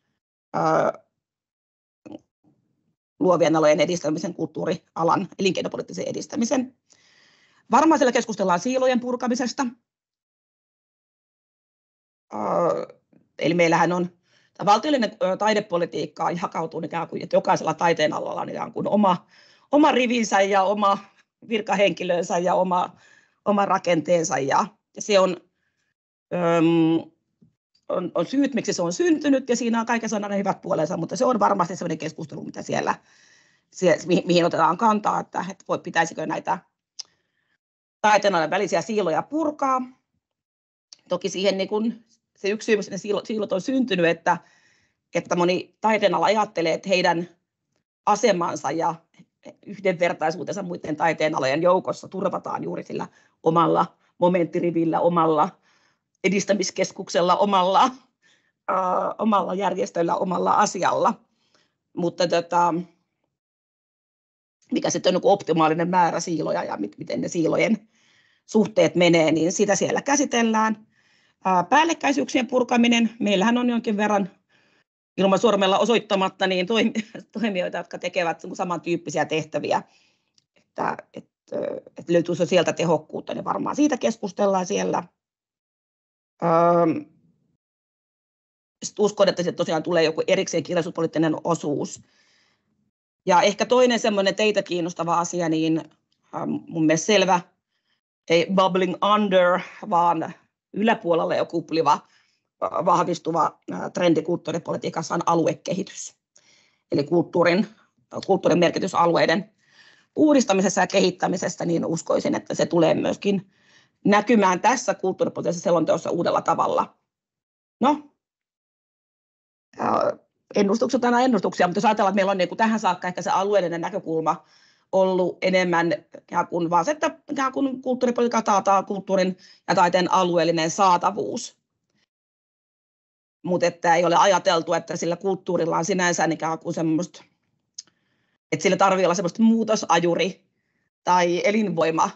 luovien alojen edistämisen, kulttuurialan elinkeinopoliittisen edistämisen. Varmaan siellä keskustellaan siilojen purkamisesta. Eli meillähän on valtiollinen taidepolitiikka jakautuu ikään kuin, että jokaisella taiteen alalla on ikään kuin oma rivinsä ja oma virkahenkilönsä ja oma rakenteensa. Ja se on syyt, miksi se on syntynyt, ja siinä on kaikessa aina hyvät puolensa, mutta se on varmasti sellainen keskustelu, mitä siellä mihin otetaan kantaa, että pitäisikö näitä taiteenalojen välisiä siiloja purkaa. Toki siihen niin kun se yksi syy, mistä ne siilot on syntynyt, että moni taiteenala ajattelee, että heidän asemansa ja yhdenvertaisuutensa muiden taiteenalojen joukossa turvataan juuri sillä omalla momenttirivillä, omalla edistämiskeskuksella, omalla järjestöllä, omalla asialla. Mutta mikä sitten on optimaalinen määrä siiloja ja miten ne siilojen suhteet menee, niin sitä siellä käsitellään. Päällekkäisyyksien purkaminen. Meillähän on jonkin verran ilman sormella osoittamatta niin toimijoita, jotka tekevät samantyyppisiä tehtäviä, että löytyisi sieltä tehokkuutta, niin varmaan siitä keskustellaan siellä. Sitten uskon, että se tosiaan tulee joku erikseen kirjallisuuspoliittinen osuus. Ja ehkä toinen semmoinen teitä kiinnostava asia, niin mun mielestä selvä, ei bubbling under, vaan yläpuolella jo kupliva, vahvistuva trendi kulttuuripolitiikassa on aluekehitys. Eli kulttuurin merkitysalueiden uudistamisessa ja kehittämisessä, niin uskoisin, että se tulee myöskin näkymään tässä kulttuuripoliittisessa selonteossa uudella tavalla. No, ennustukset on aina ennustuksia, mutta jos ajatellaan, että meillä on niin kuin tähän saakka ehkä se alueellinen näkökulma ollut enemmän kuin vaan se, että kulttuuripolitiikka taataan kulttuurin ja taiteen alueellinen saatavuus. Mutta että ei ole ajateltu, että sillä kulttuurilla on sinänsä ikään kuin semmoista, että sillä tarvitsee olla semmoista muutosajuri tai elinvoima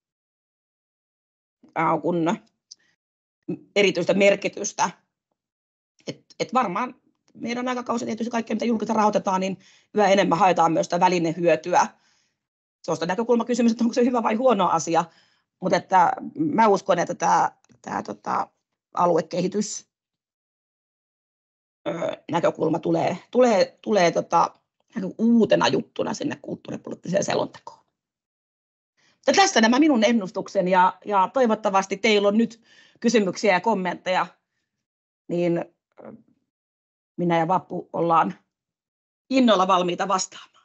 kun erityistä merkitystä. Et varmaan meidän aikakausi tietysti kaikkea, mitä julkista rahoitetaan, niin yhä enemmän haetaan myös sitä välinehyötyä. Se on sitä näkökulmakysymys, että onko se hyvä vai huono asia, mutta että mä uskon, että tämä aluekehitys näkökulma tulee uutena juttuna sinne kulttuuripoliittiseen selontekoon. Ja tässä nämä minun ennustukseni ja toivottavasti teillä on nyt kysymyksiä ja kommentteja, niin minä ja Vappu ollaan innolla valmiita vastaamaan.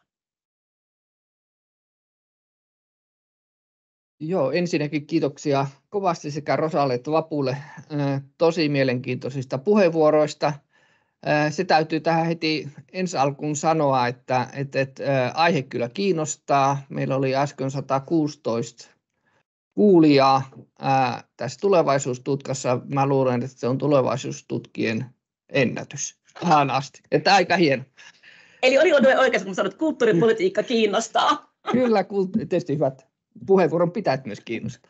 Joo, ensinnäkin kiitoksia kovasti sekä Rosalle että Vapulle tosi mielenkiintoisista puheenvuoroista. Se täytyy tähän heti ensi alkuun sanoa, että aihe kyllä kiinnostaa. Meillä oli äsken 116 kuulijaa tässä tulevaisuustutkassa. Mä luulen, että se on tulevaisuustutkien ennätys tähän asti. Että aika hieno. Eli oli oikeassa, kun sanoit, että kulttuuripolitiikka kiinnostaa. Kyllä, tietysti hyvät puheenvuoron pitäjät myös kiinnostaa.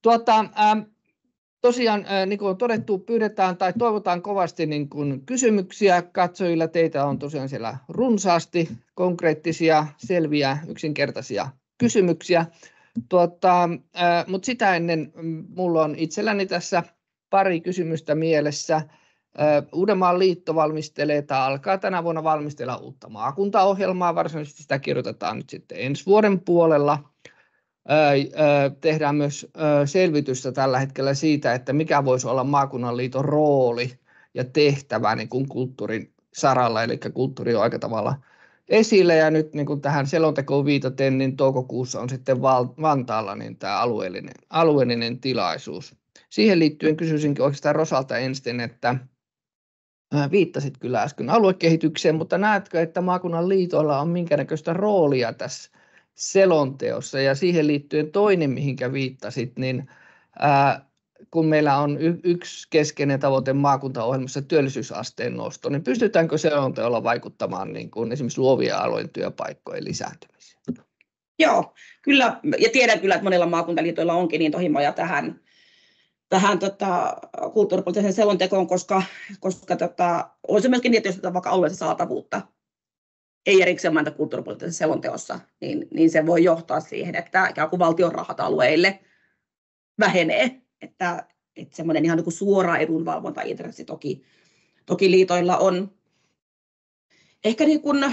Tosiaan, niin kuin on todettu, pyydetään tai toivotaan kovasti niin kuin kysymyksiä katsojilla. Teitä on tosiaan siellä runsaasti konkreettisia, selviä, yksinkertaisia kysymyksiä. Mutta sitä ennen minulla on itselläni tässä pari kysymystä mielessä. Uudenmaan liitto valmistelee tai alkaa tänä vuonna valmistella uutta maakuntaohjelmaa. Varsinaisesti sitä kirjoitetaan nyt sitten ensi vuoden puolella. Tehdään myös selvitystä tällä hetkellä siitä, että mikä voisi olla maakunnan liiton rooli ja tehtävä niin kuin kulttuurin saralla, eli kulttuuri on aika tavalla esillä, ja nyt niin kuin tähän selontekoon viitaten, niin toukokuussa on sitten Vantaalla niin tämä alueellinen tilaisuus. Siihen liittyen kysyisinkin oikeastaan Rosalta ensin, että viittasit kyllä äsken aluekehitykseen, mutta näetkö, että maakunnan liitoilla on minkäännäköistä roolia tässä selonteossa? Ja siihen liittyen toinen, mihinkä viittasit, niin kun meillä on yksi keskeinen tavoite maakuntaohjelmassa työllisyysasteen nosto, niin pystytäänkö selonteolla vaikuttamaan niin kuin esimerkiksi luovien alojen työpaikkojen lisääntymiseen? Joo, kyllä, ja tiedän kyllä, että monilla maakuntaliitoilla onkin niin tohimoja tähän kulttuuripoliittiseen selontekoon, koska on se myöskin niin, että jos vaikka alueellista saatavuutta ei erikseen mainita kulttuuripoliittisessa selonteossa, niin se voi johtaa siihen, että ikään kuin valtion rahat alueille vähenee, että semmoinen ihan niin kuin suora edunvalvontaintressi toki liitoilla on. Ehkä niin kuin,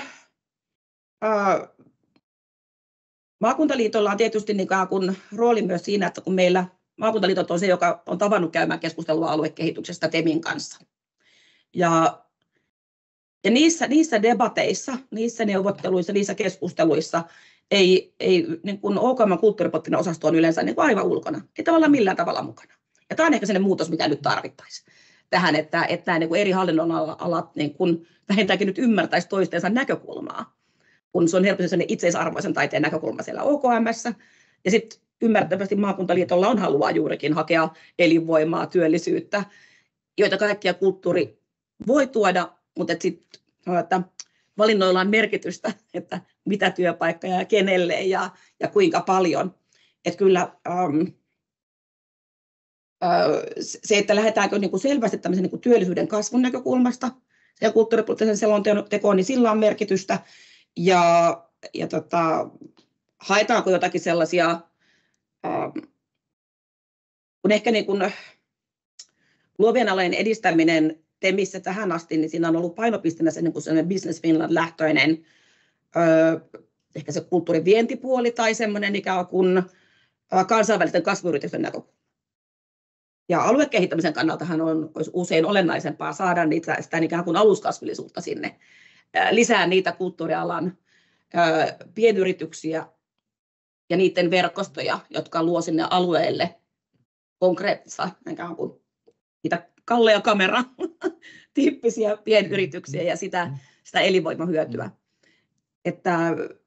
maakuntaliitolla on tietysti niin kuin rooli myös siinä, että kun meillä maakuntaliitot on se, joka on tavannut käymään keskustelua aluekehityksestä TEMin kanssa. Ja niissä debateissa, niissä neuvotteluissa, niissä keskusteluissa ei niin kuin OKM:n kulttuuripoliittinen osasto on yleensä niin kuin aivan ulkona, ei tavallaan millään tavalla mukana. Ja tämä on ehkä sellainen muutos, mitä nyt tarvittaisiin tähän, että nämä niin kuin eri hallinnonalat niin kuin vähintäänkin nyt ymmärtäisi toistensa näkökulmaa, kun se on helposti sellainen itseisarvoisen taiteen näkökulma siellä OKM:ssä. Ja sitten ymmärrettävästi maakuntaliitolla on halua juurikin hakea elinvoimaa, työllisyyttä, joita kaikkia kulttuuri voi tuoda, mutta sitten valinnoilla on merkitystä, että mitä työpaikkoja ja kenelle ja kuinka paljon. Että kyllä se, että lähdetäänkö niin kuin selvästi tämmöisen niin kuin työllisyyden kasvun näkökulmasta ja kulttuuripoliittisen selontekoon, niin sillä on merkitystä. Ja haetaanko jotakin sellaisia, kun ehkä niin kuin luovien alojen edistäminen TEMissä tähän asti, niin siinä on ollut painopisteenä se, niin kuin sellainen Business Finland-lähtöinen, ehkä se kulttuurin vientipuoli tai semmoinen ikään kuin kansainvälisten kasvuyritysten näkökulma. Ja aluekehittämisen kannaltahan olisi usein olennaisempaa saada sitä ikään kuin aluskasvillisuutta sinne, lisää niitä kulttuurialan pienyrityksiä ja niiden verkostoja, jotka luo sinne alueelle konkreettista ikään kuin niitä Kalle ja kamera tyyppisiä pienyrityksiä ja sitä elinvoimahyötyä. Että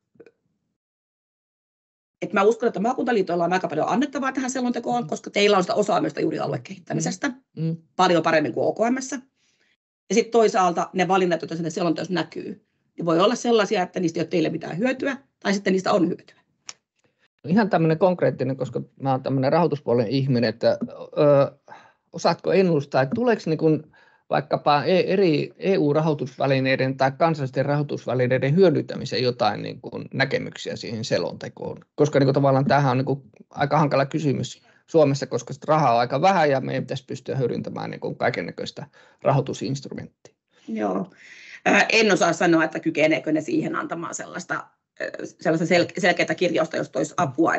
mä uskon, että maakuntaliitoilla on aika paljon annettavaa tähän selontekoon, koska teillä on sitä osaamista juuri aluekehittämisestä paljon paremmin kuin OKM:ssä. Ja sitten toisaalta ne valinnat, joita sinne selonteossa näkyy, niin voi olla sellaisia, että niistä ei ole teille mitään hyötyä, tai sitten niistä on hyötyä. Ihan tämmöinen konkreettinen, koska mä oon tämmöinen rahoituspuolen ihminen, että osaatko ennustaa, että tuleeko niin kuin vaikkapa eri EU-rahoitusvälineiden tai kansallisten rahoitusvälineiden hyödyntämiseen jotain niin kuin näkemyksiä siihen selontekoon? Koska niin kuin tavallaan tämähän on niin kuin aika hankala kysymys Suomessa, koska rahaa on aika vähän ja meidän pitäisi pystyä hyödyntämään niin kuin kaikennäköistä rahoitusinstrumenttia. Joo. En osaa sanoa, että kykeneekö ne siihen antamaan sellaista selkeää kirjausta, jos toisi apua,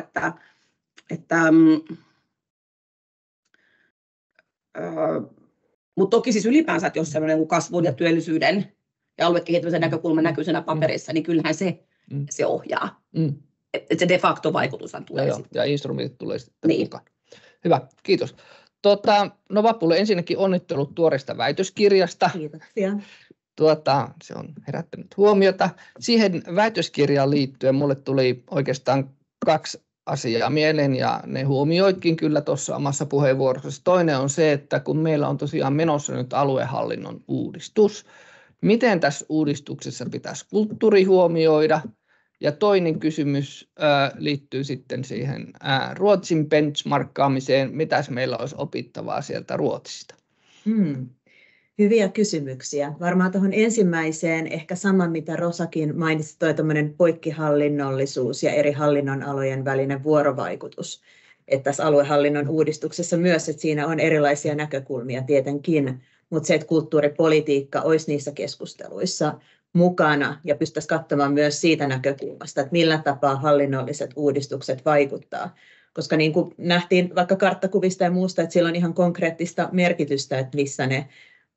mutta toki siis ylipäänsä, että jos sellainen kasvun ja työllisyyden ja aluekehittämisen näkökulma näkyy siinä paperissa, niin kyllähän se ohjaa. Että se de facto vaikutushan tulee sitten. Ja instrumentit tulee sitten mukaan. Hyvä, kiitos. No Vapulle ensinnäkin onnittelut tuoreesta väitöskirjasta. Kiitoksia. Se on herättänyt huomiota. Siihen väitöskirjaan liittyen mulle tuli oikeastaan 2 asiaa mieleen, ja ne huomioitkin kyllä tuossa omassa puheenvuorossa. Toinen on se, että kun meillä on tosiaan menossa nyt aluehallinnon uudistus, miten tässä uudistuksessa pitäisi kulttuuri huomioida? Ja toinen kysymys liittyy sitten siihen Ruotsin benchmarkkaamiseen. Mitäs meillä olisi opittavaa sieltä Ruotsista? Hyviä kysymyksiä. Varmaan tuohon ensimmäiseen ehkä sama, mitä Rosakin mainitsi, tuo tämmöinen poikkihallinnollisuus ja eri hallinnonalojen välinen vuorovaikutus. Että tässä aluehallinnon uudistuksessa myös, että siinä on erilaisia näkökulmia tietenkin, mutta se, että kulttuuripolitiikka olisi niissä keskusteluissa mukana ja pystyisi katsomaan myös siitä näkökulmasta, että millä tapaa hallinnolliset uudistukset vaikuttaa. Koska niin kuin nähtiin vaikka karttakuvista ja muusta, että sillä on ihan konkreettista merkitystä, että missä ne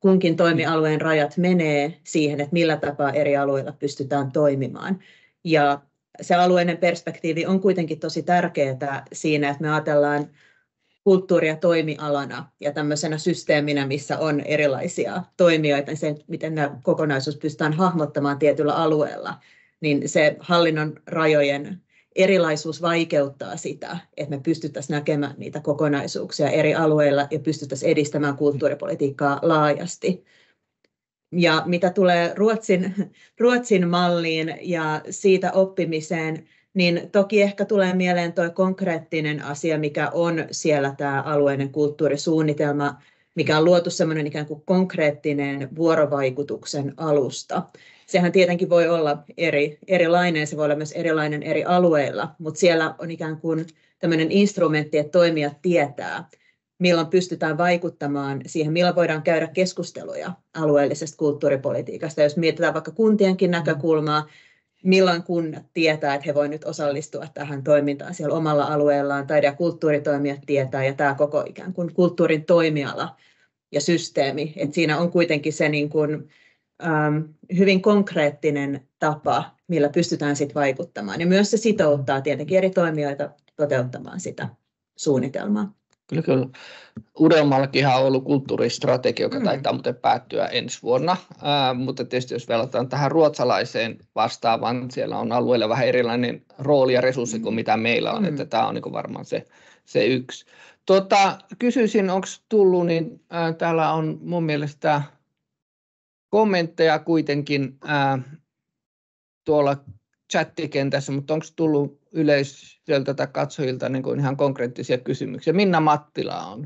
kunkin toimialueen rajat menee siihen, että millä tapaa eri alueilla pystytään toimimaan. Ja se alueellinen perspektiivi on kuitenkin tosi tärkeää siinä, että me ajatellaan kulttuuria toimialana ja tämmöisenä systeeminä, missä on erilaisia toimijoita, se, miten nämä kokonaisuus pystytään hahmottamaan tietyllä alueella, niin se hallinnon rajojen erilaisuus vaikeuttaa sitä, että me pystyttäisiin näkemään niitä kokonaisuuksia eri alueilla ja pystyttäisiin edistämään kulttuuripolitiikkaa laajasti. Ja mitä tulee Ruotsin malliin ja siitä oppimiseen, niin toki ehkä tulee mieleen tuo konkreettinen asia, mikä on siellä tämä alueellinen kulttuurisuunnitelma, mikä on luotu semmoinen ikään kuin konkreettinen vuorovaikutuksen alusta. Sehän tietenkin voi olla erilainen, se voi olla myös erilainen eri alueilla, mutta siellä on ikään kuin tämmöinen instrumentti, että toimijat tietää, milloin pystytään vaikuttamaan siihen, milloin voidaan käydä keskusteluja alueellisesta kulttuuripolitiikasta. Jos mietitään vaikka kuntienkin näkökulmaa, milloin kunnat tietää, että he voivat nyt osallistua tähän toimintaan siellä omalla alueellaan, taide- ja kulttuuritoimijat tietää, ja tämä koko ikään kuin kulttuurin toimiala ja systeemi, että siinä on kuitenkin se niin kuin, hyvin konkreettinen tapa, millä pystytään sitten vaikuttamaan, ja myös se sitouttaa tietenkin eri toimijoita toteuttamaan sitä suunnitelmaa. Kyllä. Uudellamaallakinhan on ollut kulttuuristrategia, joka taitaa muuten päättyä ensi vuonna, mutta tietysti jos verrataan tähän ruotsalaiseen vastaavaan, siellä on alueella vähän erilainen rooli ja resurssi kuin mitä meillä on, että tämä on niin varmaan se yksi. Kysyisin, onko tullut, niin täällä on mun mielestä kommentteja kuitenkin tuolla chattikentässä, mutta onko tullut yleisöltä tai katsojilta niin kuin ihan konkreettisia kysymyksiä? Minna Mattila on.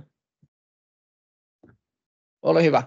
Ole hyvä.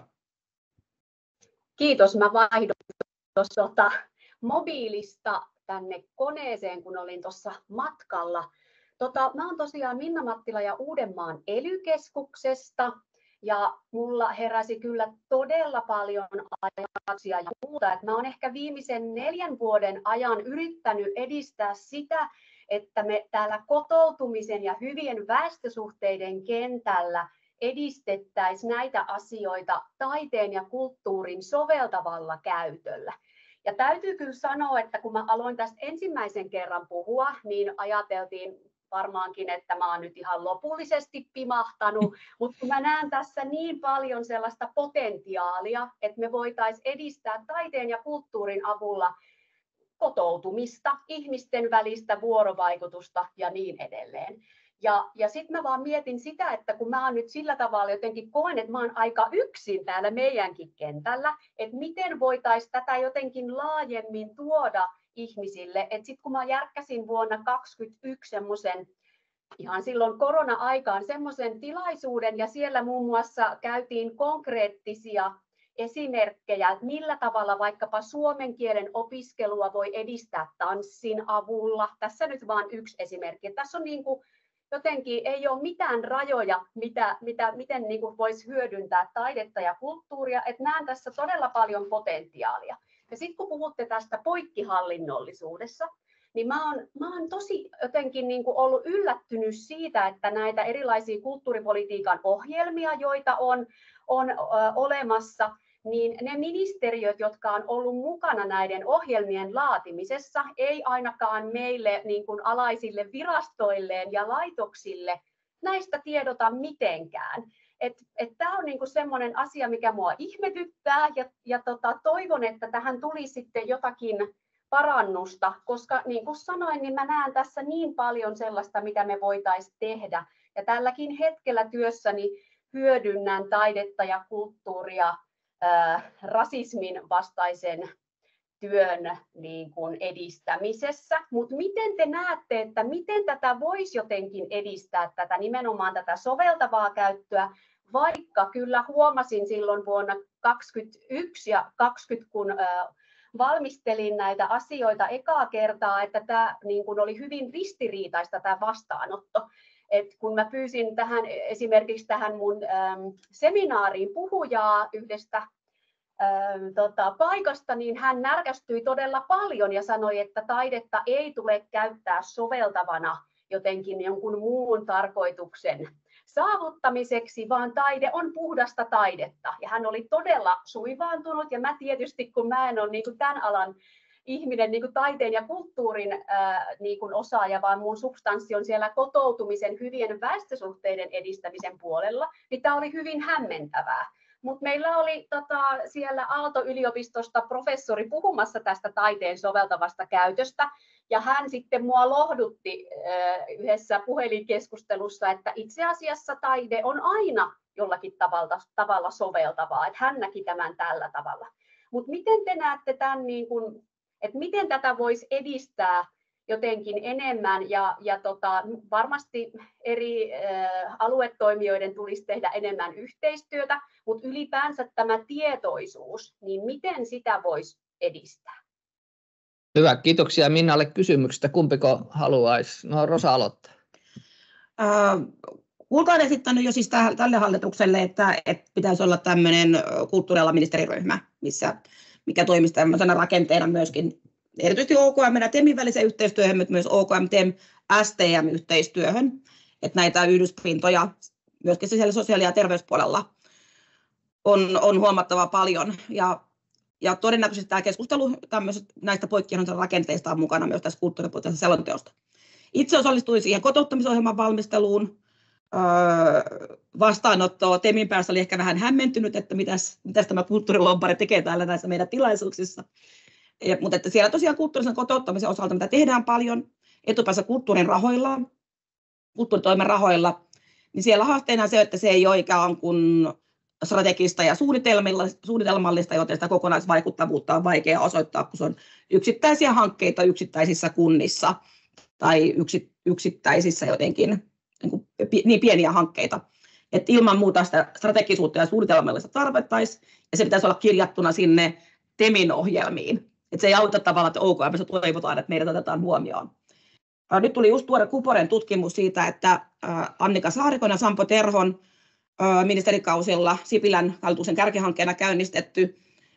Kiitos. Mä vaihdon tuossa mobiilista tänne koneeseen, kun olin tuossa matkalla. Mä oon tosiaan Minna Mattila ja Uudenmaan ELY-keskuksesta. Ja mulla heräsi kyllä todella paljon ajatuksia ja muuta. Että mä oon ehkä viimeisen 4 vuoden ajan yrittänyt edistää sitä, että me täällä kotoutumisen ja hyvien väestösuhteiden kentällä edistettäisiin näitä asioita taiteen ja kulttuurin soveltavalla käytöllä. Ja täytyy kyllä sanoa, että kun mä aloin tästä ensimmäisen kerran puhua, niin ajateltiin varmaankin, että mä oon nyt ihan lopullisesti pimahtanut, mutta kun mä näen tässä niin paljon sellaista potentiaalia, että me voitaisiin edistää taiteen ja kulttuurin avulla kotoutumista, ihmisten välistä vuorovaikutusta ja niin edelleen. Ja sitten mä vaan mietin sitä, että kun mä oon nyt sillä tavalla jotenkin koen, että mä oon aika yksin täällä meidänkin kentällä, että miten voitaisiin tätä jotenkin laajemmin tuoda ihmisille. Että sitten kun mä järkkäsin vuonna 2021 semmoisen, ihan silloin korona-aikaan semmoisen tilaisuuden, ja siellä muun muassa käytiin konkreettisia esimerkkejä, että millä tavalla vaikkapa suomen kielen opiskelua voi edistää tanssin avulla. Tässä nyt vain yksi esimerkki. Tässä on niin kuin jotenkin ei ole mitään rajoja, miten niin kuin voisi hyödyntää taidetta ja kulttuuria, että näen tässä todella paljon potentiaalia. Ja sitten kun puhutte tästä poikkihallinnollisuudessa, niin mä oon tosi jotenkin niin kuin ollut yllättynyt siitä, että näitä erilaisia kulttuuripolitiikan ohjelmia, joita on olemassa, niin ne ministeriöt, jotka on ollut mukana näiden ohjelmien laatimisessa, ei ainakaan meille niin kuin alaisille virastoilleen ja laitoksille näistä tiedota mitenkään. Tämä on niinku semmoinen asia, mikä mua ihmetyttää, ja toivon, että tähän tulisi sitten jotakin parannusta, koska niin kuin sanoin, niin mä näen tässä niin paljon sellaista, mitä me voitaisiin tehdä. Ja tälläkin hetkellä työssäni hyödynnän taidetta ja kulttuuria rasismin vastaisen työn niin kuin edistämisessä, mutta miten te näette, että miten tätä voisi jotenkin edistää, tätä nimenomaan tätä soveltavaa käyttöä, vaikka kyllä huomasin silloin vuonna 2021 ja 2020, kun valmistelin näitä asioita ekaa kertaa, että tämä niin kuin oli hyvin ristiriitaista tämä vastaanotto. Et kun mä pyysin esimerkiksi tähän mun seminaariin puhujaa yhdestä paikasta, niin hän närkästyi todella paljon ja sanoi, että taidetta ei tule käyttää soveltavana jotenkin jonkun muun tarkoituksen saavuttamiseksi, vaan taide on puhdasta taidetta. Ja hän oli todella suivaantunut, ja mä tietysti, kun mä en ole niin kuin tämän alan ihminen, niin kuin taiteen ja kulttuurin niin kuin osaaja, vaan mun substanssi on siellä kotoutumisen, hyvien väestösuhteiden edistämisen puolella, niin tämä oli hyvin hämmentävää. Mutta meillä oli siellä Aalto-yliopistosta professori puhumassa tästä taiteen soveltavasta käytöstä, ja hän sitten mua lohdutti yhdessä puhelinkeskustelussa, että itse asiassa taide on aina jollakin tavalla soveltavaa, että hän näki tämän tällä tavalla. Mutta miten te näette tämän, niin kun, että miten tätä voisi edistää jotenkin enemmän, ja varmasti eri aluetoimijoiden tulisi tehdä enemmän yhteistyötä, mutta ylipäänsä tämä tietoisuus, niin miten sitä voisi edistää? Hyvä, kiitoksia Minnalle kysymyksestä. Kumpiko haluaisi? No Rosa aloittaa. Ulko on esittänyt jo siis tälle hallitukselle, että pitäisi olla tämmöinen kulttuurialan ministeriryhmä, mikä toimisi tämmöisenä rakenteena myöskin erityisesti OKM ja TEMin väliseen yhteistyöhön, mutta myös OKM, TEM, STM-yhteistyöhön, että näitä yhdyspintoja myöskin siellä sosiaali- ja terveyspuolella on huomattava paljon. Ja todennäköisesti tämä keskustelu näistä poikkihallinnon rakenteista on mukana myös tässä kulttuuripoliittisessa selonteosta. Itse osallistuin siihen kotouttamisohjelman valmisteluun. Vastaanotto TEMin päässä oli ehkä vähän hämmentynyt, että mitäs tämä kulttuurilompari tekee täällä näissä meidän tilaisuuksissa. Mutta että siellä tosiaan kulttuurisen kotouttamisen osalta, mitä tehdään paljon etupäässä kulttuuritoimen rahoilla, niin siellä haasteena on se, että se ei ole ikään kuin strategista ja suunnitelmallista, joten sitä kokonaisvaikuttavuutta on vaikea osoittaa, kun se on yksittäisiä hankkeita yksittäisissä kunnissa tai yksittäisissä jotenkin niin pieniä hankkeita. Että ilman muuta sitä strategisuutta ja suunnitelmallista tarvittaisiin, ja se pitäisi olla kirjattuna sinne TEMin ohjelmiin. Että se ei auta tavallaan, että OKM:ssä toivotaan, että meidät otetaan huomioon. Nyt tuli just tuore Kuporen tutkimus siitä, että Annika Saarikon ja Sampo Terhon ministerikausilla Sipilän hallituksen kärkihankkeena käynnistetty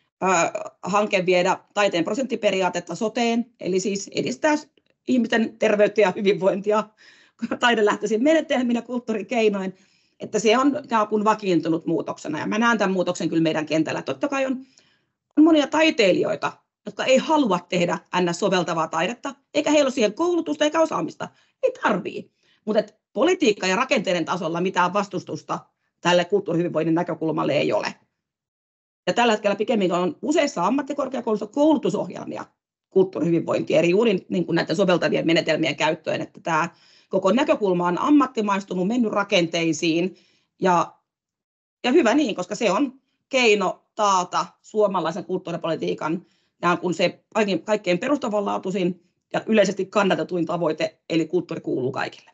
hanke viedä taiteen prosenttiperiaatetta soteen, eli siis edistää ihmisten terveyttä ja hyvinvointia taidelähtöisin menetelmin ja kulttuurikeinoin, että se on ikään kuin vakiintunut muutoksena. Ja mä näen tämän muutoksen kyllä meidän kentällä. Totta kai on monia taiteilijoita, jotka ei halua tehdä soveltavaa taidetta, eikä heillä ole siihen koulutusta eikä osaamista. Ei tarvii. Mutta politiikka ja rakenteiden tasolla mitään vastustusta tälle kulttuurihyvinvoinnin näkökulmalle ei ole. Ja tällä hetkellä pikemmin on useissa ammattikorkeakouluissa koulutusohjelmia kulttuurihyvinvointia, eri juuri niin kuin näiden soveltavien menetelmien käyttöön, että tämä koko näkökulma on ammattimaistunut, mennyt rakenteisiin ja hyvä niin, koska se on keino taata suomalaisen kulttuuripolitiikan kun se kaikkein perustavanlaatuisin ja yleisesti kannatetuin tavoite, eli kulttuuri kuuluu kaikille.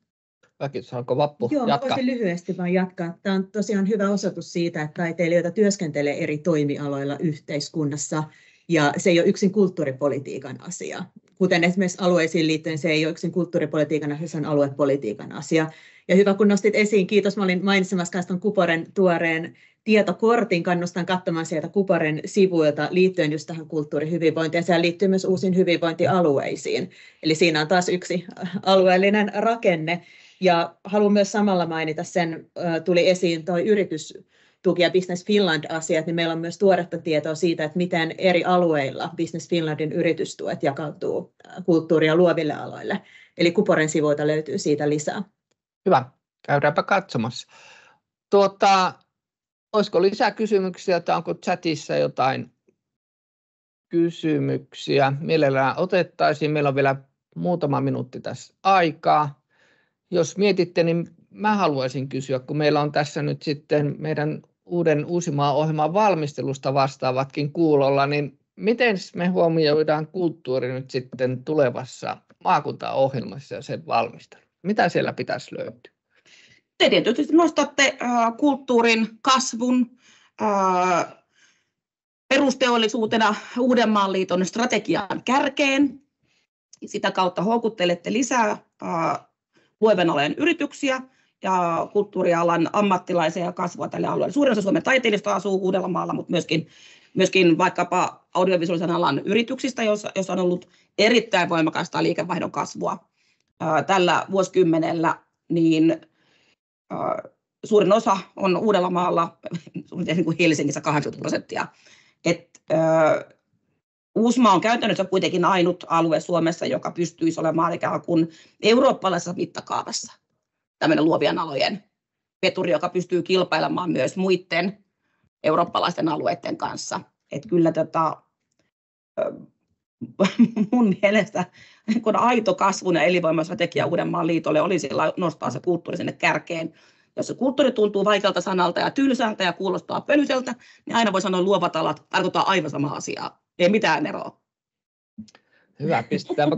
Saanko Vappu jatkaa? Voisin lyhyesti vain jatkaa. Tämä on tosiaan hyvä osoitus siitä, että taiteilijoita työskentelee eri toimialoilla yhteiskunnassa, ja se ei ole yksin kulttuuripolitiikan asia. Kuten esimerkiksi alueisiin liittyen, se ei ole yksin kulttuuripolitiikan asia, se on aluepolitiikan asia. Ja hyvä, kun nostit esiin, kiitos, mä olin mainitsemassa kanssa Kuporen tuoreen tietokortin, kannustan katsomaan sieltä Kuporen sivuilta liittyen just tähän kulttuurihyvinvointiin, ja sehän liittyy myös uusiin hyvinvointialueisiin. Eli siinä on taas yksi alueellinen rakenne, ja haluan myös samalla mainita sen, tuli esiin tuo yritystuki ja Business Finland-asiat, niin meillä on myös tuoretta tietoa siitä, että miten eri alueilla Business Finlandin yritystuet jakautuu kulttuuri- ja luoville aloille. Eli Kuporen sivuilta löytyy siitä lisää. Hyvä, käydäänpä katsomassa. Olisiko lisää kysymyksiä tai onko chatissa jotain kysymyksiä? Mielellään otettaisiin. Meillä on vielä muutama minuutti tässä aikaa. Jos mietitte, niin mä haluaisin kysyä, kun meillä on tässä nyt sitten meidän Uusimaan ohjelman valmistelusta vastaavatkin kuulolla, niin miten me huomioidaan kulttuuri nyt sitten tulevassa maakuntaohjelmassa ja sen valmistelu? Mitä siellä pitäisi löytyä? Te tietysti nostatte kulttuurin kasvun perusteollisuutena Uudenmaan liiton strategian kärkeen. Sitä kautta houkuttelette lisää luovan alan yrityksiä ja kulttuurialan ammattilaisia ja kasvua tälle alueelle. Suurin osa Suomen taiteilijoista asuu Uudellamaalla, mutta myöskin vaikkapa audiovisuaalisen alan yrityksistä, jossa on ollut erittäin voimakasta liikevaihdon kasvua tällä vuosikymmenellä, niin suurin osa on Uudellamaalla, niin kuin Helsingissä 80%. Uusimaa on käytännössä kuitenkin ainut alue Suomessa, joka pystyisi olemaan ikään kuin eurooppalaisessa mittakaavassa tämmöinen luovien alojen veturi, joka pystyy kilpailemaan myös muiden eurooppalaisten alueiden kanssa. Että kyllä mun mielestä kun aito kasvun ja elinvoimastrategia Uudenmaan liitolle olisi nostaa se kulttuuri sinne kärkeen. Jos se kulttuuri tuntuu vaikealta sanalta ja tylsältä ja kuulostaa pölyseltä, niin aina voi sanoa luovat alat, tarkoittaa aivan samaa asiaa. Ei mitään eroa. Hyvä, pistetäänpä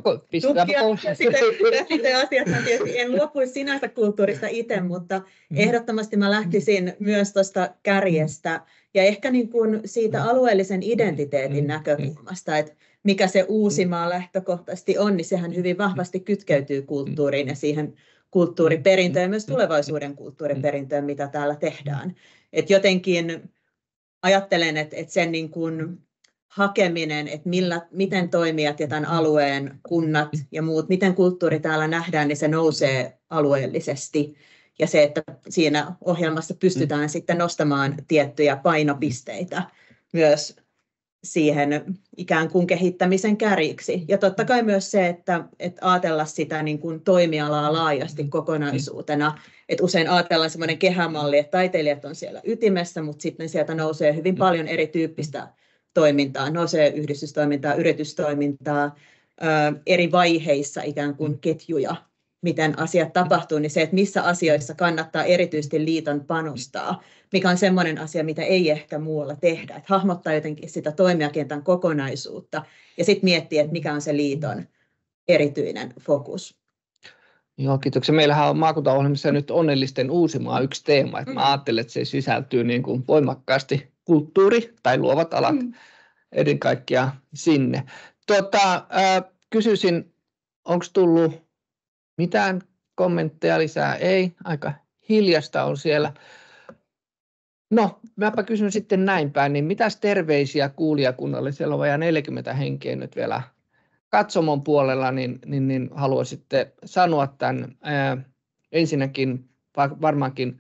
Sitten asiat, tietysti en luopuisi sinänsä kulttuurista itse, mutta ehdottomasti mä lähtisin myös tuosta kärjestä ja ehkä niin kuin siitä alueellisen identiteetin näkökulmasta, että mikä se Uusimaa lähtökohtaisesti on, niin sehän hyvin vahvasti kytkeytyy kulttuuriin ja siihen kulttuuriperintöön ja myös tulevaisuuden kulttuuriperintöön, mitä täällä tehdään. Et jotenkin ajattelen, että sen niin kuin hakeminen, että miten toimijat ja tämän alueen kunnat ja muut, miten kulttuuri täällä nähdään, niin se nousee alueellisesti. Ja se, että siinä ohjelmassa pystytään sitten nostamaan tiettyjä painopisteitä myös siihen ikään kuin kehittämisen kärjiksi. Ja totta kai myös se, että ajatella sitä niin kuin toimialaa laajasti kokonaisuutena. Että usein ajatellaan semmoinen kehämalli, että taiteilijat on siellä ytimessä, mutta sitten sieltä nousee hyvin paljon erityyppistä toimintaa, nousee yhdistystoimintaa, yritystoimintaa, eri vaiheissa ikään kuin ketjuja, miten asiat tapahtuu, niin se, että missä asioissa kannattaa erityisesti liiton panostaa, mikä on semmoinen asia, mitä ei ehkä muualla tehdä, että hahmottaa jotenkin sitä toimijakentän kokonaisuutta ja sitten miettiä, että mikä on se liiton erityinen fokus. Joo, kiitoksia. Meillähän on maakuntaohjelmassa nyt onnellisten Uusimaa yksi teema, että mä ajattelen, että se sisältyy niin kuin voimakkaasti kulttuuri tai luovat alat ennen kaikkea sinne. Kysyisin, onko tullut mitään kommentteja lisää? Ei, aika hiljasta on siellä. No, mäpä kysyn sitten näin päin, niin mitäs terveisiä kuulijakunnalle? Siellä on vajaa 40 henkeä nyt vielä katsomon puolella, niin haluaisitte sanoa tämän ensinnäkin varmaankin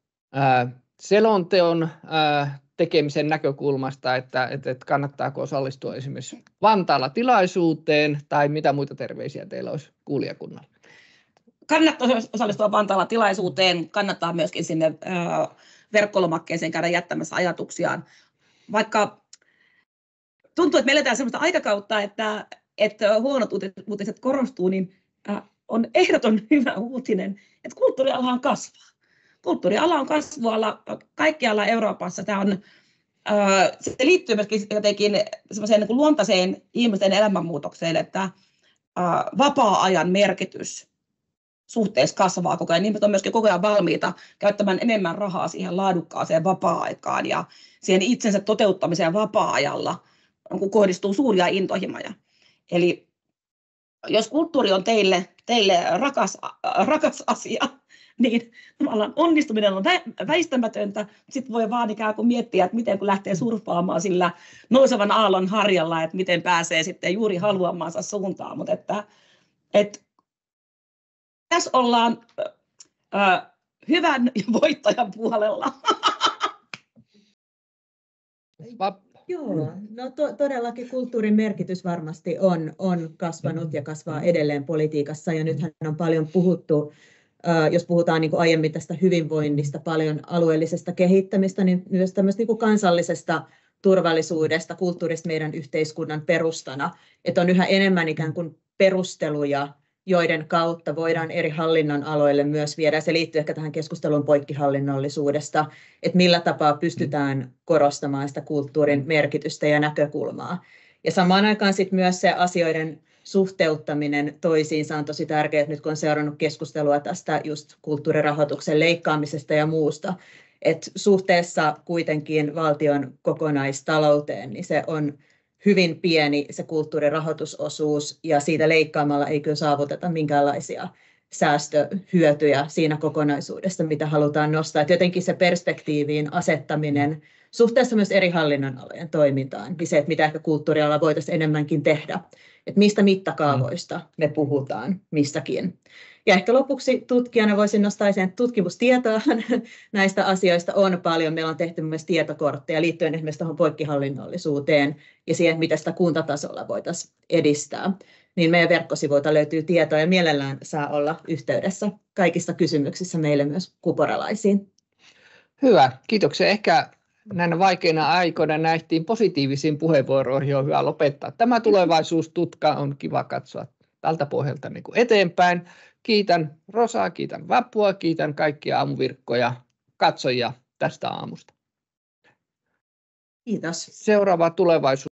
selonteon tekemisen näkökulmasta, että kannattaako osallistua esimerkiksi Vantaalla tilaisuuteen, tai mitä muita terveisiä teillä olisi kuulijakunnalle? Kannattaa osallistua Vantaalla tilaisuuteen, kannattaa myöskin sinne verkkolomakkeeseen käydä jättämässä ajatuksiaan. Vaikka tuntuu, että me eletään sellaista aikakautta, että huonot uutiset korostuu, niin on ehdoton hyvä uutinen, että kulttuuriala on kasvaa. Kulttuuriala on kasvuala kaikkialla Euroopassa. Se liittyy myöskin jotenkin semmoiseen niin kuin luontaiseen ihmisten elämänmuutokseen, että vapaa-ajan merkitys suhteessa kasvaa koko ajan. Ihmiset on myöskin koko ajan valmiita käyttämään enemmän rahaa siihen laadukkaaseen vapaa-aikaan ja siihen itsensä toteuttamiseen vapaa-ajalla, kun kohdistuu suuria intohimoja. Eli jos kulttuuri on teille rakas asia, niin tavallaan onnistuminen on väistämätöntä. Sitten voi vaan ikään kuin miettiä, että miten kun lähtee surffaamaan sillä nousevan aallon harjalla, että miten pääsee sitten juuri haluamaansa suuntaan. Mutta tässä ollaan hyvän ja voittajan puolella. Joo, no todellakin kulttuurin merkitys varmasti on kasvanut ja kasvaa edelleen politiikassa. Ja nythän on paljon puhuttu, jos puhutaan niin kuin aiemmin tästä hyvinvoinnista, paljon alueellisesta kehittämistä, niin myös tämmöistä niin kuin kansallisesta turvallisuudesta, kulttuurista meidän yhteiskunnan perustana. Että on yhä enemmän ikään kuin perusteluja, joiden kautta voidaan eri hallinnon aloille myös viedä. Se liittyy ehkä tähän keskusteluun poikkihallinnollisuudesta, että millä tapaa pystytään korostamaan sitä kulttuurin merkitystä ja näkökulmaa. Ja samaan aikaan sitten myös se asioiden suhteuttaminen toisiinsa on tosi tärkeää, nyt kun on seurannut keskustelua tästä just kulttuurirahoituksen leikkaamisesta ja muusta, että suhteessa kuitenkin valtion kokonaistalouteen, niin se on hyvin pieni se kulttuurirahoitusosuus ja siitä leikkaamalla ei kyllä saavuteta minkäänlaisia säästöhyötyjä siinä kokonaisuudessa, mitä halutaan nostaa. Että jotenkin se perspektiiviin asettaminen suhteessa myös eri hallinnonalojen toimintaan, niin se, että mitä ehkä kulttuurialalla voitaisiin enemmänkin tehdä, että mistä mittakaavoista me puhutaan missäkin. Ja ehkä lopuksi tutkijana voisin nostaa sen, että tutkimustietoa näistä asioista on paljon. Meillä on tehty myös tietokortteja liittyen esimerkiksi tuohon poikkihallinnollisuuteen ja siihen, mitä sitä kuntatasolla voitaisiin edistää. Niin meidän verkkosivuilta löytyy tietoa ja mielellään saa olla yhteydessä kaikista kysymyksissä meille myös kuporalaisiin. Hyvä, kiitoksia. Ehkä näinä vaikeina aikoina nähtiin positiivisiin puheenvuoroihin, on hyvä lopettaa. Tämä tulevaisuustutka on kiva katsoa tältä pohjalta niin kuin eteenpäin. Kiitän Rosaa, kiitän Vappua, kiitän kaikkia aamuvirkkoja katsojia tästä aamusta. Kiitos. Seuraava tulevaisuus.